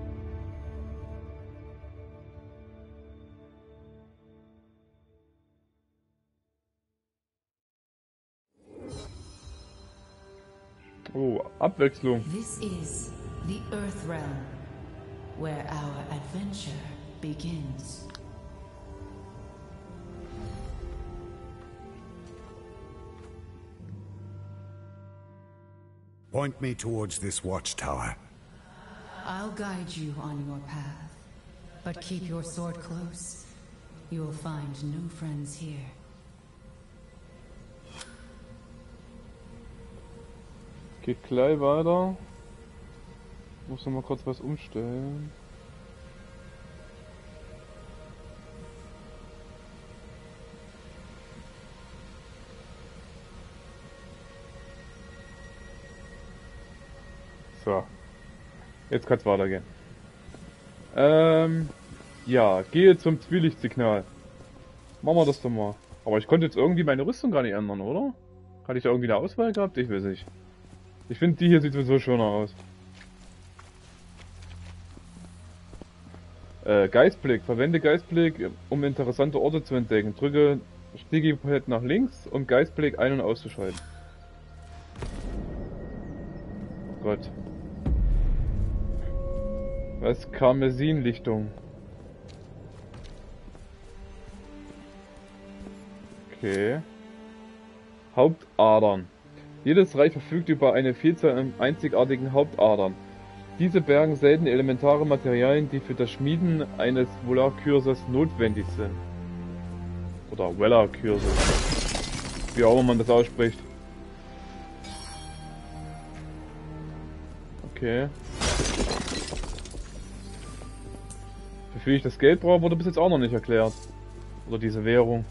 Oh, Abwechslung. This is the Earth Realm, where our adventure begins. Point me towards this watchtower. I'll guide you on your path, but keep your sword close. You'll find no friends here. Geht gleich weiter. Muss noch mal kurz was umstellen. So. Jetzt kann es weitergehen. Ähm. Ja, gehe zum Zwielichtsignal. Machen wir das doch mal. Aber ich konnte jetzt irgendwie meine Rüstung gar nicht ändern, oder? Hatte ich da irgendwie eine Auswahl gehabt? Ich weiß nicht. Ich finde, die hier sieht sowieso schöner aus. Äh, Geistblick. Verwende Geistblick, um interessante Orte zu entdecken. Drücke Sticky-Pad nach links, um Geistblick ein- und auszuschalten. Oh Gott. Was? Karmesinlichtung. Okay. Hauptadern. Jedes Reich verfügt über eine Vielzahl an einzigartigen Hauptadern. Diese bergen seltene elementare Materialien, die für das Schmieden eines Velar-Kürsers notwendig sind. Oder Velar-Kürses. Wie auch immer man das ausspricht. Okay. Wofür ich das Geld brauche, wurde bis jetzt auch noch nicht erklärt. Oder diese Währung.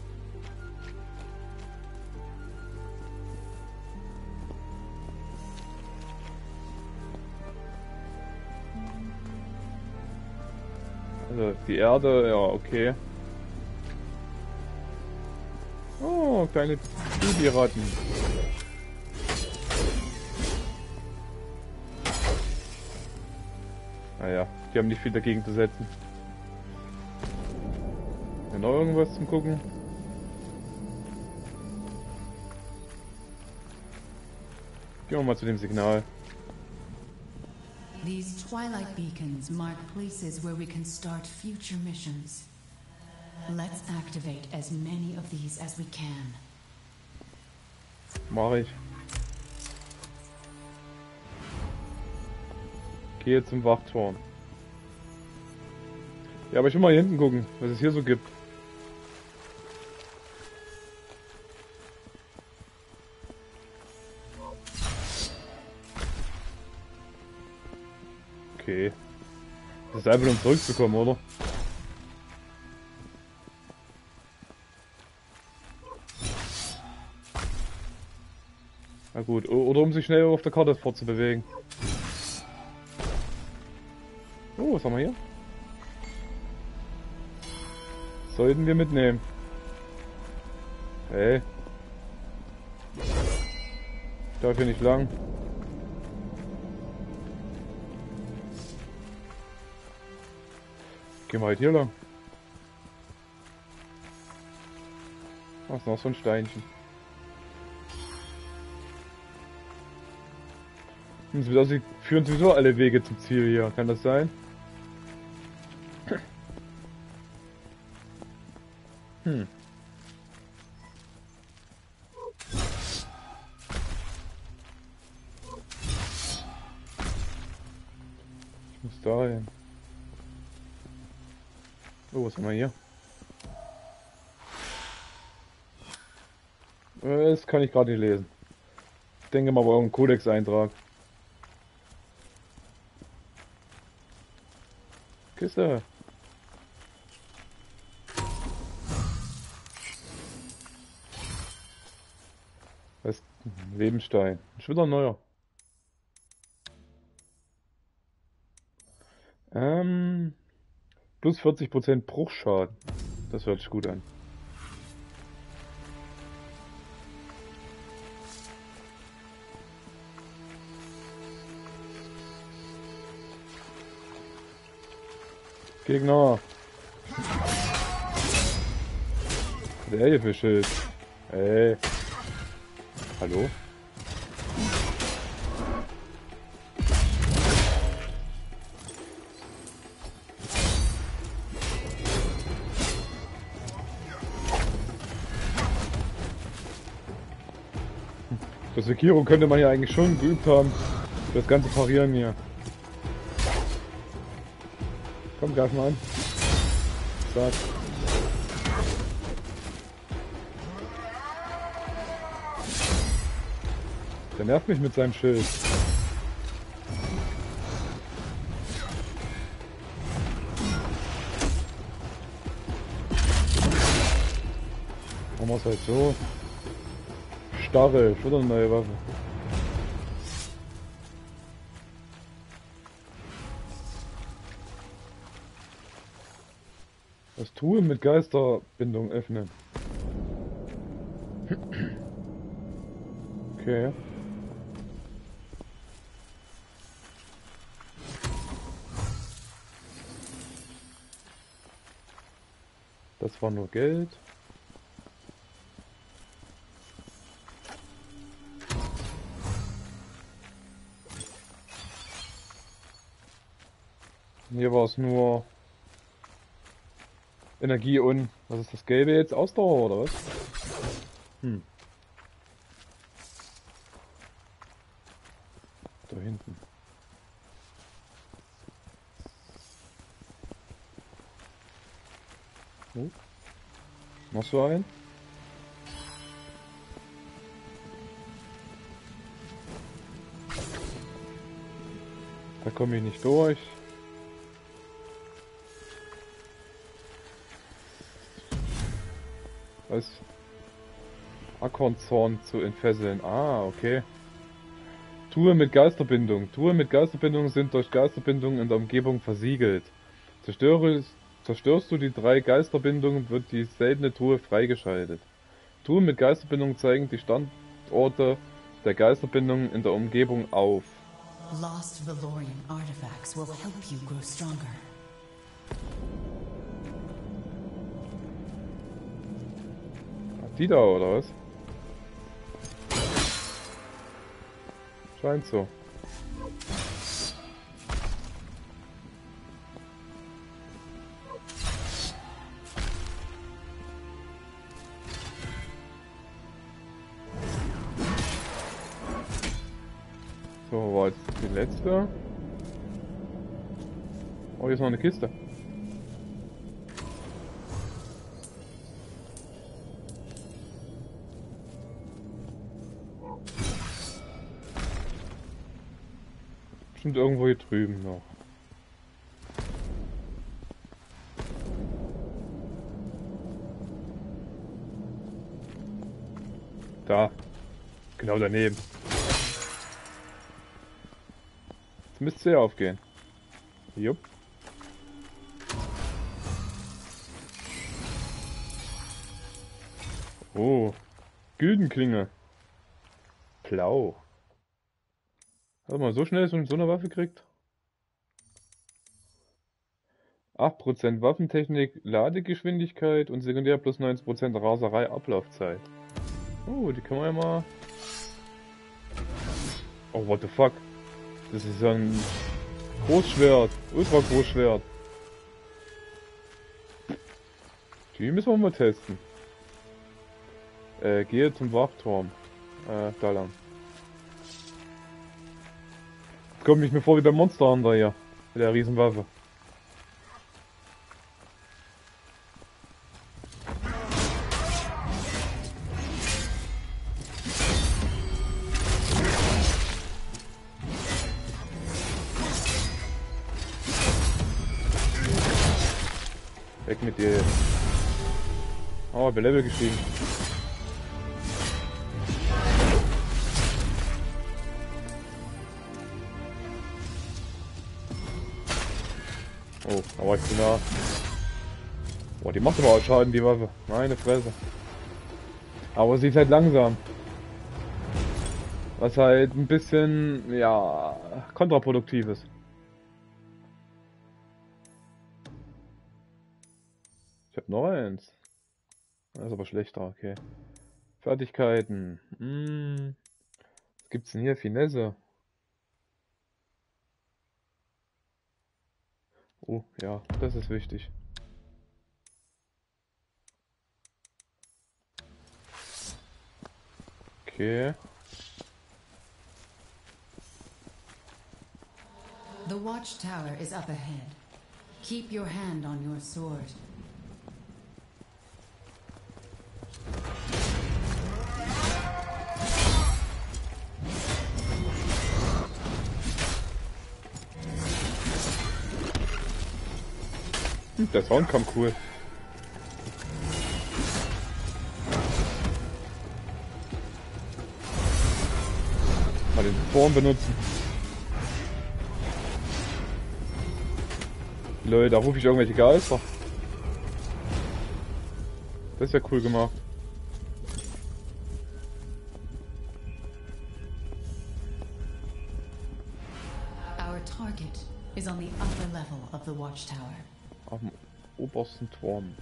Also die Erde, ja, okay. Oh, kleine Babyratten. Naja, die haben nicht viel dagegen zu setzen. Noch irgendwas zum Gucken? Gehen wir mal zu dem Signal. These Twilight beacons mark places where we can start future missions. Let's activate as many of these as we can. Mach ich. Gehe zum Wachturm. Ja, aber ich will mal hier hinten gucken, was es hier so gibt. Okay. Das ist einfach nur um zurückzukommen, oder? Na gut, oder um sich schnell auf der Karte fortzubewegen. Oh, was haben wir hier? Sollten wir mitnehmen. Hey. Ich darf hier nicht lang. Gehen wir halt hier lang. Was ist noch so ein Steinchen? Und so, sie führen sowieso alle Wege zum Ziel hier. Kann das sein? Hm. Ich muss da hin. Oh, was haben wir hier? Das kann ich gerade nicht lesen. denke mal, aber irgendein Codex-Eintrag. Kiste. Das ist ein Lebensstein. Schon wieder ein neuer. Ähm, plus vierzig Prozent Bruchschaden. Das hört sich gut an. Gegner. Der hier für Schild. Ey. Hallo? Das Sekiro könnte man ja eigentlich schon geübt haben. Das ganze Parieren hier. Komm, greif mal an. Sag. Der nervt mich mit seinem Schild. Machen wir es halt so. Starre, schon eine neue Waffe. Was tue mit Geisterbindung öffnen? Okay. Das war nur Geld. Hier war es nur Energie und, was ist das Gelbe jetzt? Ausdauer oder was? Hm. Da hinten. Oh. Noch so ein? Da komme ich nicht durch. Als Akornzorn zu entfesseln. Ah, okay. Truhe mit Geisterbindung. Truhe mit Geisterbindung sind durch Geisterbindung in der Umgebung versiegelt. Zerstöre, zerstörst du die drei Geisterbindungen, wird die seltene Truhe freigeschaltet. Truhen mit Geisterbindung zeigen die Standorte der Geisterbindungen in der Umgebung auf. Lost Valorian artifacts will help you grow stronger. Die da, oder was? Scheint so. So, war jetzt die letzte. Oh, hier ist noch eine Kiste. Bestimmt irgendwo hier drüben noch. Da. Genau daneben. Jetzt müsste ja aufgehen. Jupp. Oh. Güldenklinge. Blau. Hat man so schnell so eine Waffe kriegt? acht Prozent Waffentechnik, Ladegeschwindigkeit und sekundär plus neunzig Prozent Raserei, Ablaufzeit. Oh, die können wir ja mal... Oh, what the fuck? Das ist ja ein Großschwert, ultra Großschwert. Die müssen wir mal testen. Äh, gehe zum Wachturm. Äh, da lang. Kommt nicht mehr vor wie beim Monster Hunter hier. Mit der Riesenwaffe. Weg mit dir. Oh, ich bin Level gestiegen. Oh, da war ich zu nah. Boah, die macht aber auch Schaden, die Waffe. Meine Fresse. Aber sie ist halt langsam. Was halt ein bisschen, ja, kontraproduktiv ist. Ich hab noch eins. Das ist aber schlechter, okay. Fertigkeiten. Hm. Was gibt's denn hier? Finesse. Oh, ja, das ist wichtig. Okay. The watchtower is up ahead. Keep your hand on your sword. Der Sound kam cool. Mal den Form benutzen. Leute, da rufe ich irgendwelche Geister. Das ist ja cool gemacht. Our target is on the upper level of the watchtower. Auf dem obersten Turm.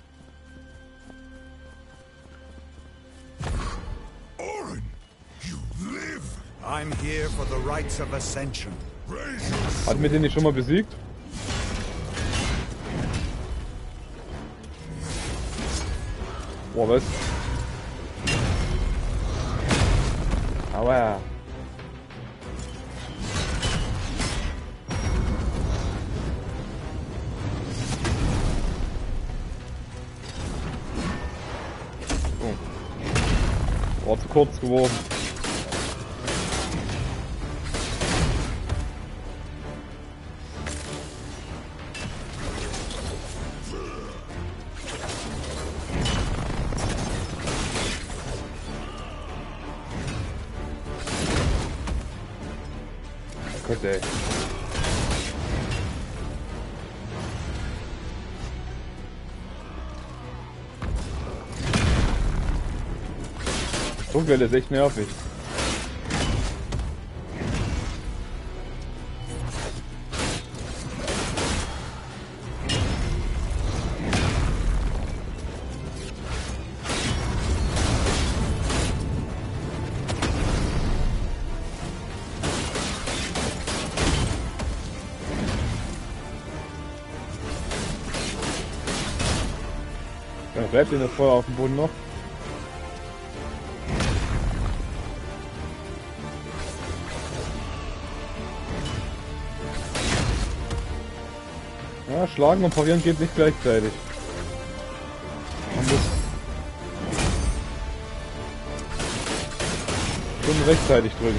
Orin, you live! I'm here for the rites of ascension. Raise your Hat mir den nicht schon mal besiegt? Boah, was? Aua. Oh. War zu kurz geworden. Gott, ey. Dunkel ist echt nervig. Ja, bleibt denn das Feuer auf dem Boden noch? Ja, schlagen und parieren geht nicht gleichzeitig. Man muss schon rechtzeitig drücken.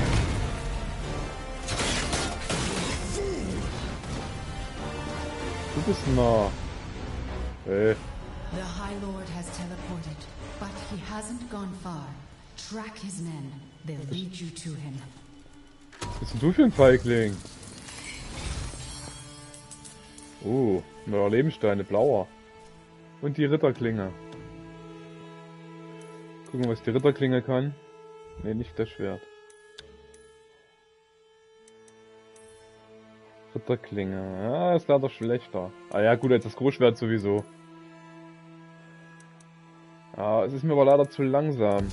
Du bist nah. Hey. The High Lord has teleported, but he hasn't gone far. Track his men. They'll lead you to him. Was bist denn du für ein Feigling? Oh, neuer Lebenssteine, blauer. Und die Ritterklinge. Gucken, was die Ritterklinge kann. Ne, nicht das Schwert. Ritterklinge. Ja, ist leider schlechter. Ah ja, gut, als das Großschwert sowieso. Ah, es ist mir aber leider zu langsam.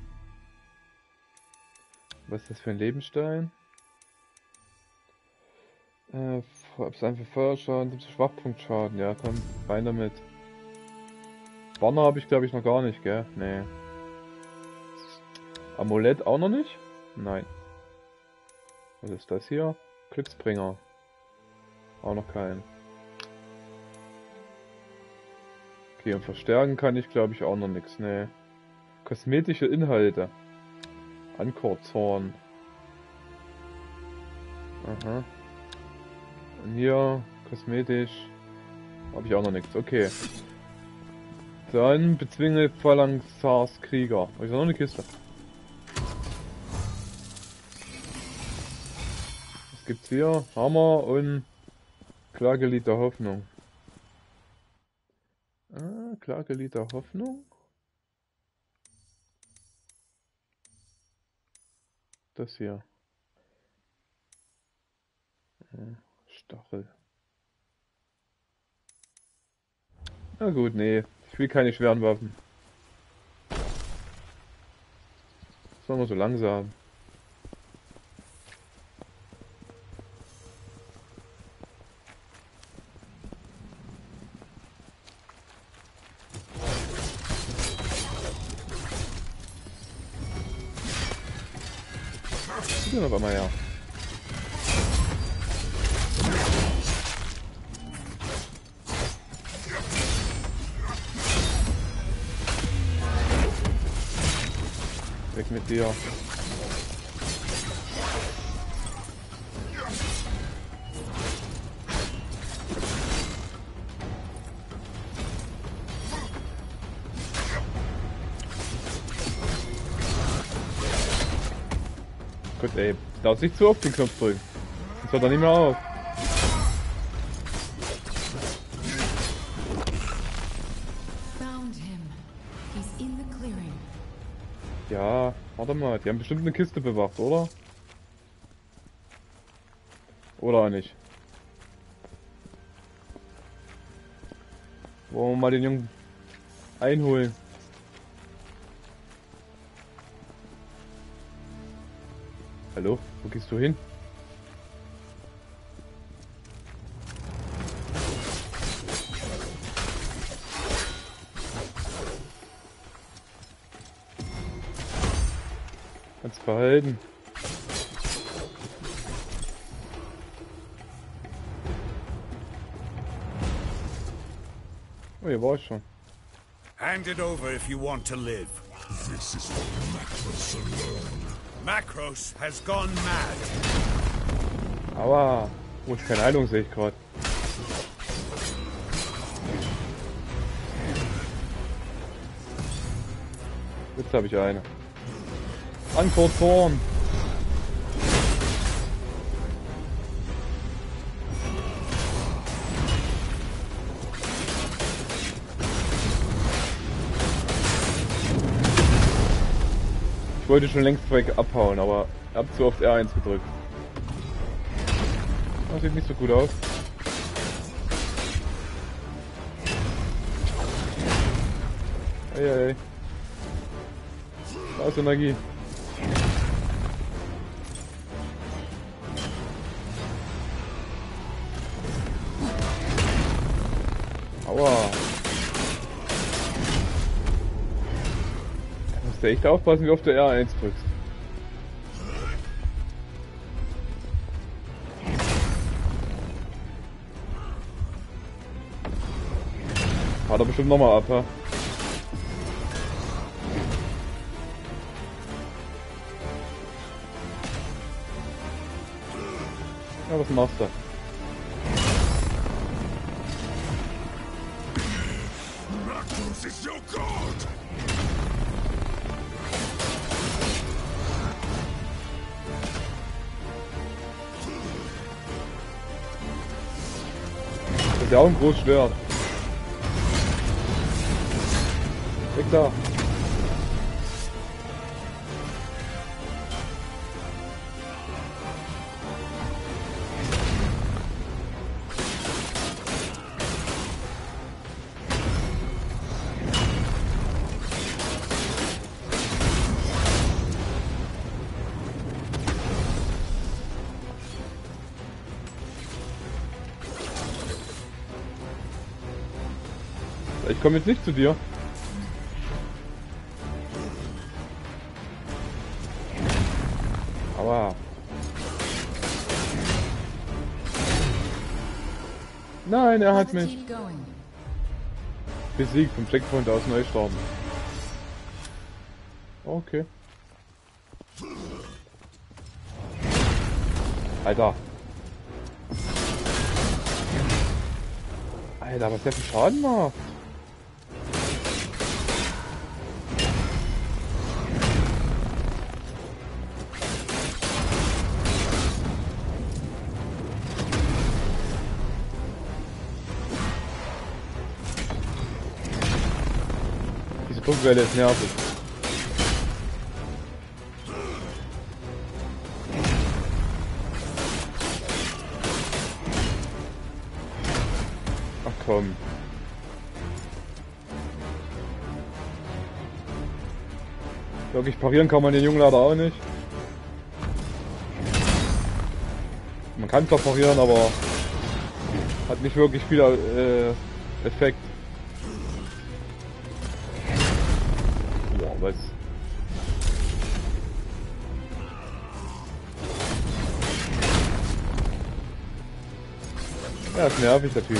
Was ist das für ein Lebensstein? Äh, einfach Feuerschaden, Schwachpunktschaden. Ja, komm, rein damit. Banner habe ich glaube ich noch gar nicht, gell? Nee. Amulett auch noch nicht? Nein. Was ist das hier? Glücksbringer. Auch noch kein. Okay, und verstärken kann ich glaube ich auch noch nichts. Nee. Kosmetische Inhalte. Ankorzorn. Aha. Und hier, kosmetisch. Habe ich auch noch nichts. Okay. Dann bezwinge Phalanxars Krieger. Habe ich noch eine Kiste. Was gibt's hier? Hammer und Klagelied der Hoffnung. Ah, Klagelied der Hoffnung. Das hier. Stachel. Na gut, nee. Ich will keine schweren Waffen. Das war immer so langsam. Ich bin aber mal ja. Weg mit dir. Gut, ey. Ich darf nicht zu oft den Knopf drücken. Sonst hört er nicht mehr auf. Ja, warte mal. Die haben bestimmt eine Kiste bewacht, oder? Oder auch nicht. Wollen wir mal den Jungen einholen? Hallo? Wo gehst du hin? Kannst verhalten. Oh, hier war ich schon. Hand it over if you want to live. This is for Macros alone. Macros has gone mad. Aua. Oh, ist keine Heilung, sehe ich gerade. Jetzt habe ich eine. Ankorthorn. Ich wollte schon längst weg abhauen, aber ich hab zu oft R eins gedrückt. Das sieht nicht so gut aus. Ei, ei. Da ist Energie. Aua. Da musst du echt aufpassen, wie oft du R eins drückst. Hat er bestimmt nochmal ab, ha? Ja, was machst du? Macros is your god! Das ist ja auch ein großes Schwert. Weg da. Ich komme jetzt nicht zu dir. Aua. Nein, er hat mich besiegt vom Checkpoint aus neu starten. Okay. Alter. Alter, was der für Schaden macht. Diese Druckwelle ist nervig. Ach komm. Wirklich parieren kann man den Jungen leider auch nicht. Man kann zwar parieren, aber hat nicht wirklich viel äh, Effekt. Boah, was? Ja, ist nervig der Typ.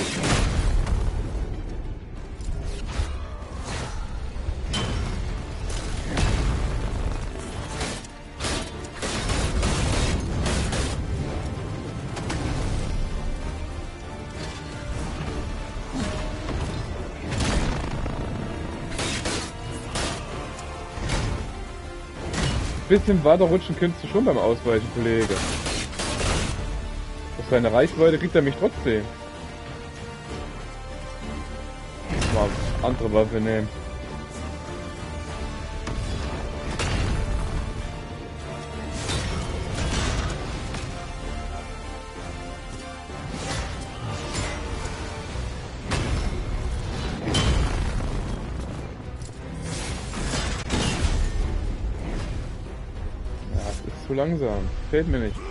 Bisschen weiter rutschen könntest du schon beim Ausweichen, Kollege. Auf seine Reichweite kriegt er mich trotzdem. Mal andere Waffe nehmen. Zu langsam. Fällt mir nicht.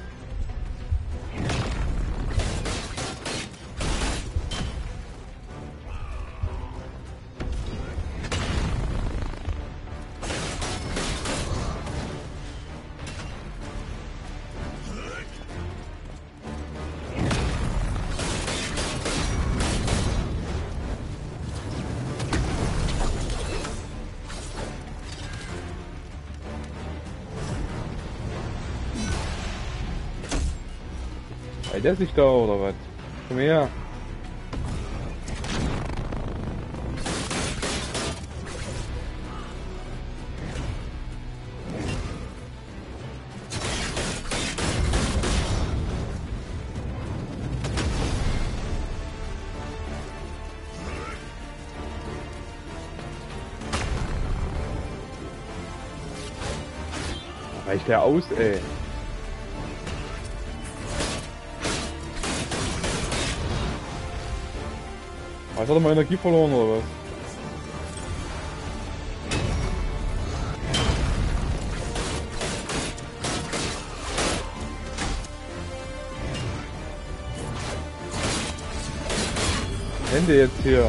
Heilt der sich da oder was? Komm her. Reicht der aus, ey. Hat er mal Energie verloren oder was? Ende jetzt hier.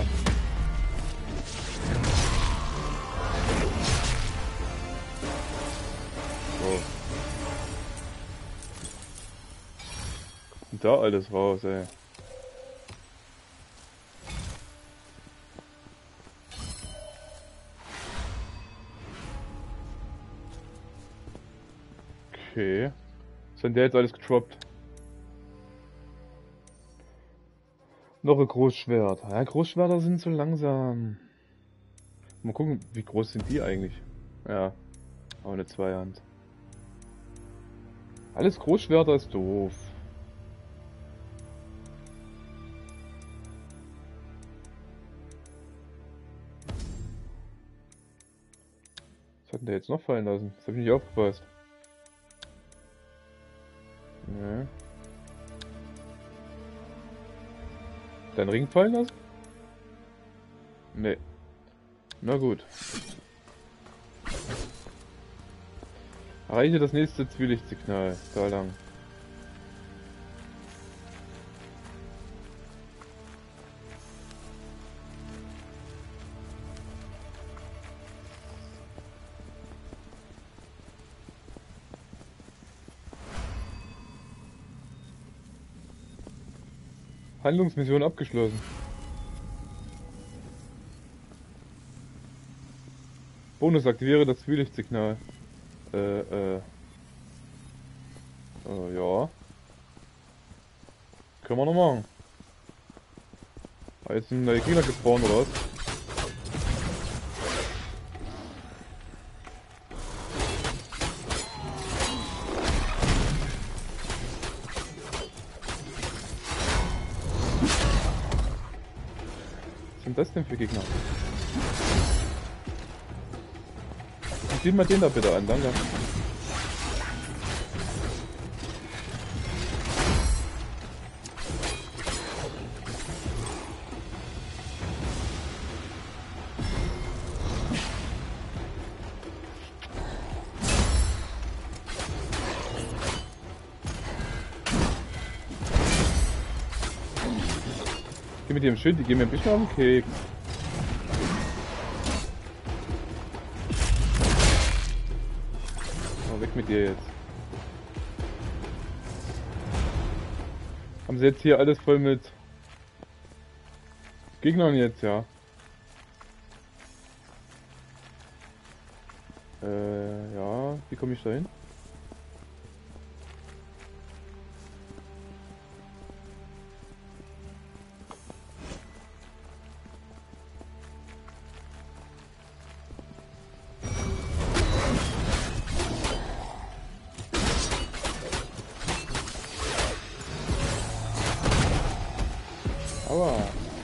So. Und da alles raus, ey. Okay. Was hat der jetzt alles getroppt? Noch ein Großschwert. Ja, Großschwerter sind so langsam. Mal gucken, wie groß sind die eigentlich? Ja, auch eine Zweihand. Alles Großschwerter ist doof. Was hat denn der jetzt noch fallen lassen? Das habe ich nicht aufgepasst. Nee. Dein Ring fallen lassen? Nee. Na gut. Erreiche das nächste Zwielichtsignal. Da lang. Handlungsmission abgeschlossen. Bonus, aktiviere das Zwielichtsignal. Äh, äh. Äh, ja. Können wir noch machen. Ah, jetzt sind neue Gegner gespawnt oder was? Was sind das denn für Gegner? Sieh mal den da bitte an, danke. Geh mit dem Schild, die gehen mir ein bisschen auf den Keks. Oh, weg mit dir jetzt. Haben sie jetzt hier alles voll mit Gegnern jetzt, ja? Äh, ja, wie komme ich da hin? Aua.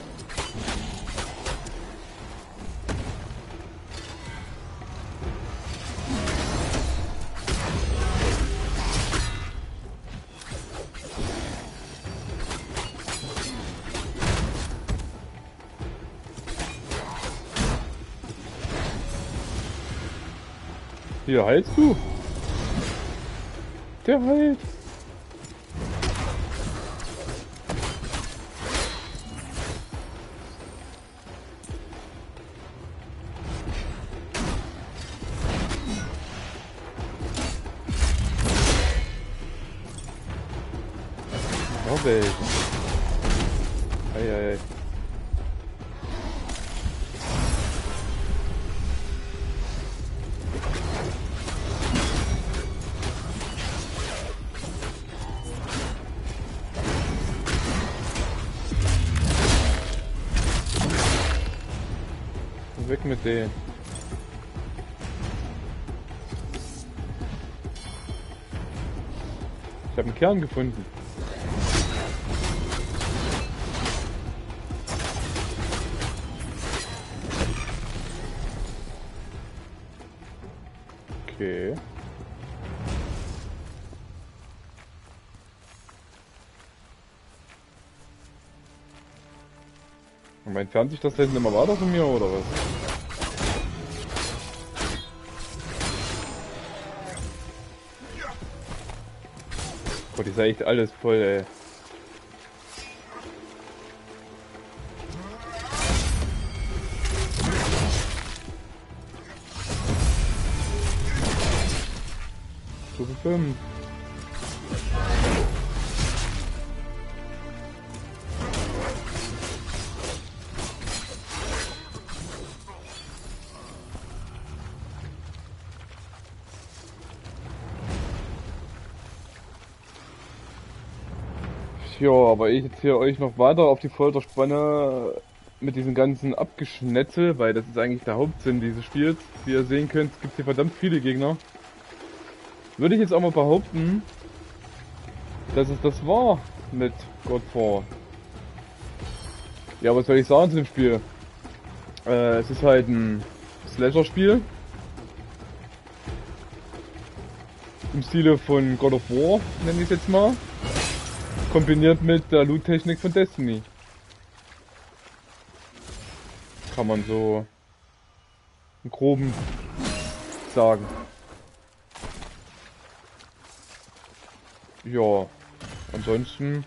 Hier, heilst du? Der heilt. Oh, Welt. Ei, ei, ei. Weg mit denen. Ich habe einen Kern gefunden. Okay. Und entfernt sich das denn immer weiter von mir oder was? Boah, die ist ja echt alles voll, ey. Stufe fünf. Ja, aber ich jetzt hier euch noch weiter auf die Folter spanne mit diesem ganzen Abgeschnetzel, weil das ist eigentlich der Hauptsinn dieses Spiels. Wie ihr sehen könnt, gibt es hier verdammt viele Gegner. Würde ich jetzt auch mal behaupten, dass es das war mit Godfall. Ja, was soll ich sagen zu dem Spiel? Äh, es ist halt ein Slasher-Spiel. Im Stile von God of War, nenne ich es jetzt mal. Kombiniert mit der Loot-Technik von Destiny. Kann man so im Groben sagen. Ja, ansonsten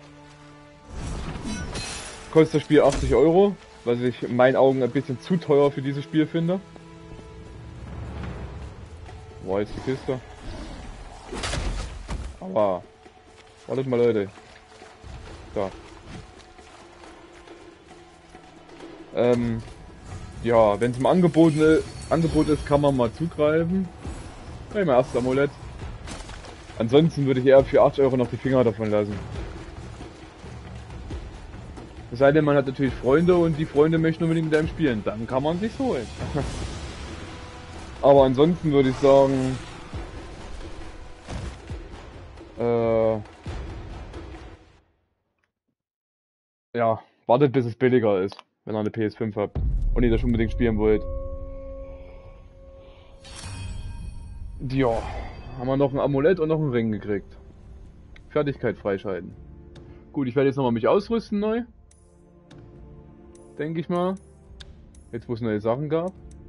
kostet das Spiel achtzig Euro, was ich in meinen Augen ein bisschen zu teuer für dieses Spiel finde. Wo ist die Kiste? Aber wartet mal, Leute. Da. Ähm, ja, wenn es im Angebot, ne, Angebot ist, kann man mal zugreifen. Mein erstes Amulett. Ansonsten würde ich eher für acht Euro noch die Finger davon lassen. Es sei denn, man hat natürlich Freunde und die Freunde möchten unbedingt mit einem spielen. Dann kann man sich's holen. Aber ansonsten würde ich sagen... Äh... Ja, wartet bis es billiger ist, wenn ihr eine P S fünf habt und ihr das unbedingt spielen wollt. Ja, haben wir noch ein Amulett und noch einen Ring gekriegt. Fertigkeit freischalten. Gut, ich werde jetzt nochmal mich ausrüsten neu. Denke ich mal. Jetzt wo es neue Sachen gab.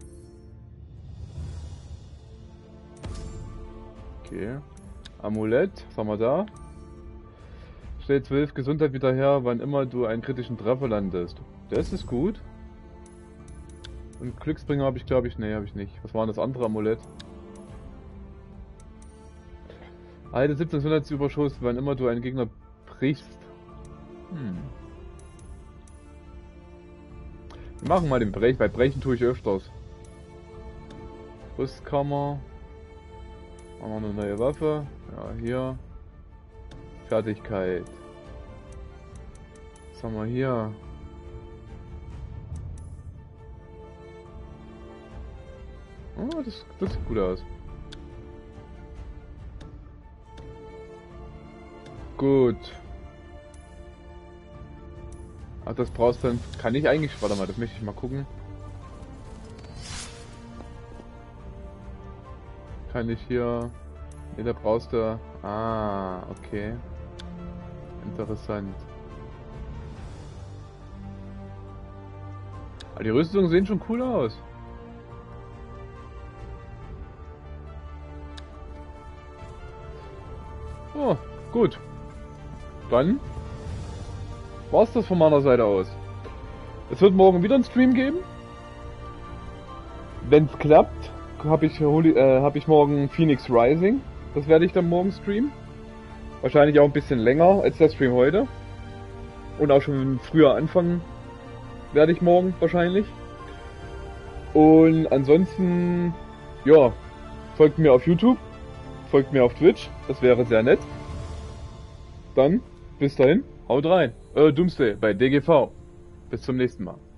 Okay. Amulett, was haben wir da? Stellt zwölf Gesundheit wieder her, wann immer du einen kritischen Treffer landest. Das ist gut. Und Glücksbringer habe ich glaube ich, nee, habe ich nicht. Was war denn das andere Amulett? Halte siebzehn Gesundheitsüberschuss, wann immer du einen Gegner brichst. Hm. Wir machen mal den Brech, weil Brechen tue ich öfters. Rüstkammer. Machen wir eine neue Waffe. Ja, hier. Fertigkeit. Was haben wir hier? Oh, das, das sieht gut aus. Gut. Ach, das brauchst du dann... Kann ich eigentlich... Warte mal, das möchte ich mal gucken. Kann ich hier... Ne, da brauchst du... Ah, okay. Interessant. Aber die Rüstungen sehen schon cool aus. Oh, gut. Dann war's das von meiner Seite aus. Es wird morgen wieder einen Stream geben. Wenn es klappt, habe ich, äh, hab ich morgen Phoenix Rising. Das werde ich dann morgen streamen. Wahrscheinlich auch ein bisschen länger als der Stream heute. Und auch schon früher anfangen werde ich morgen wahrscheinlich. Und ansonsten, ja, folgt mir auf YouTube, folgt mir auf Twitch, das wäre sehr nett. Dann, bis dahin, haut rein. Äh, Doomsday bei D G V. Bis zum nächsten Mal.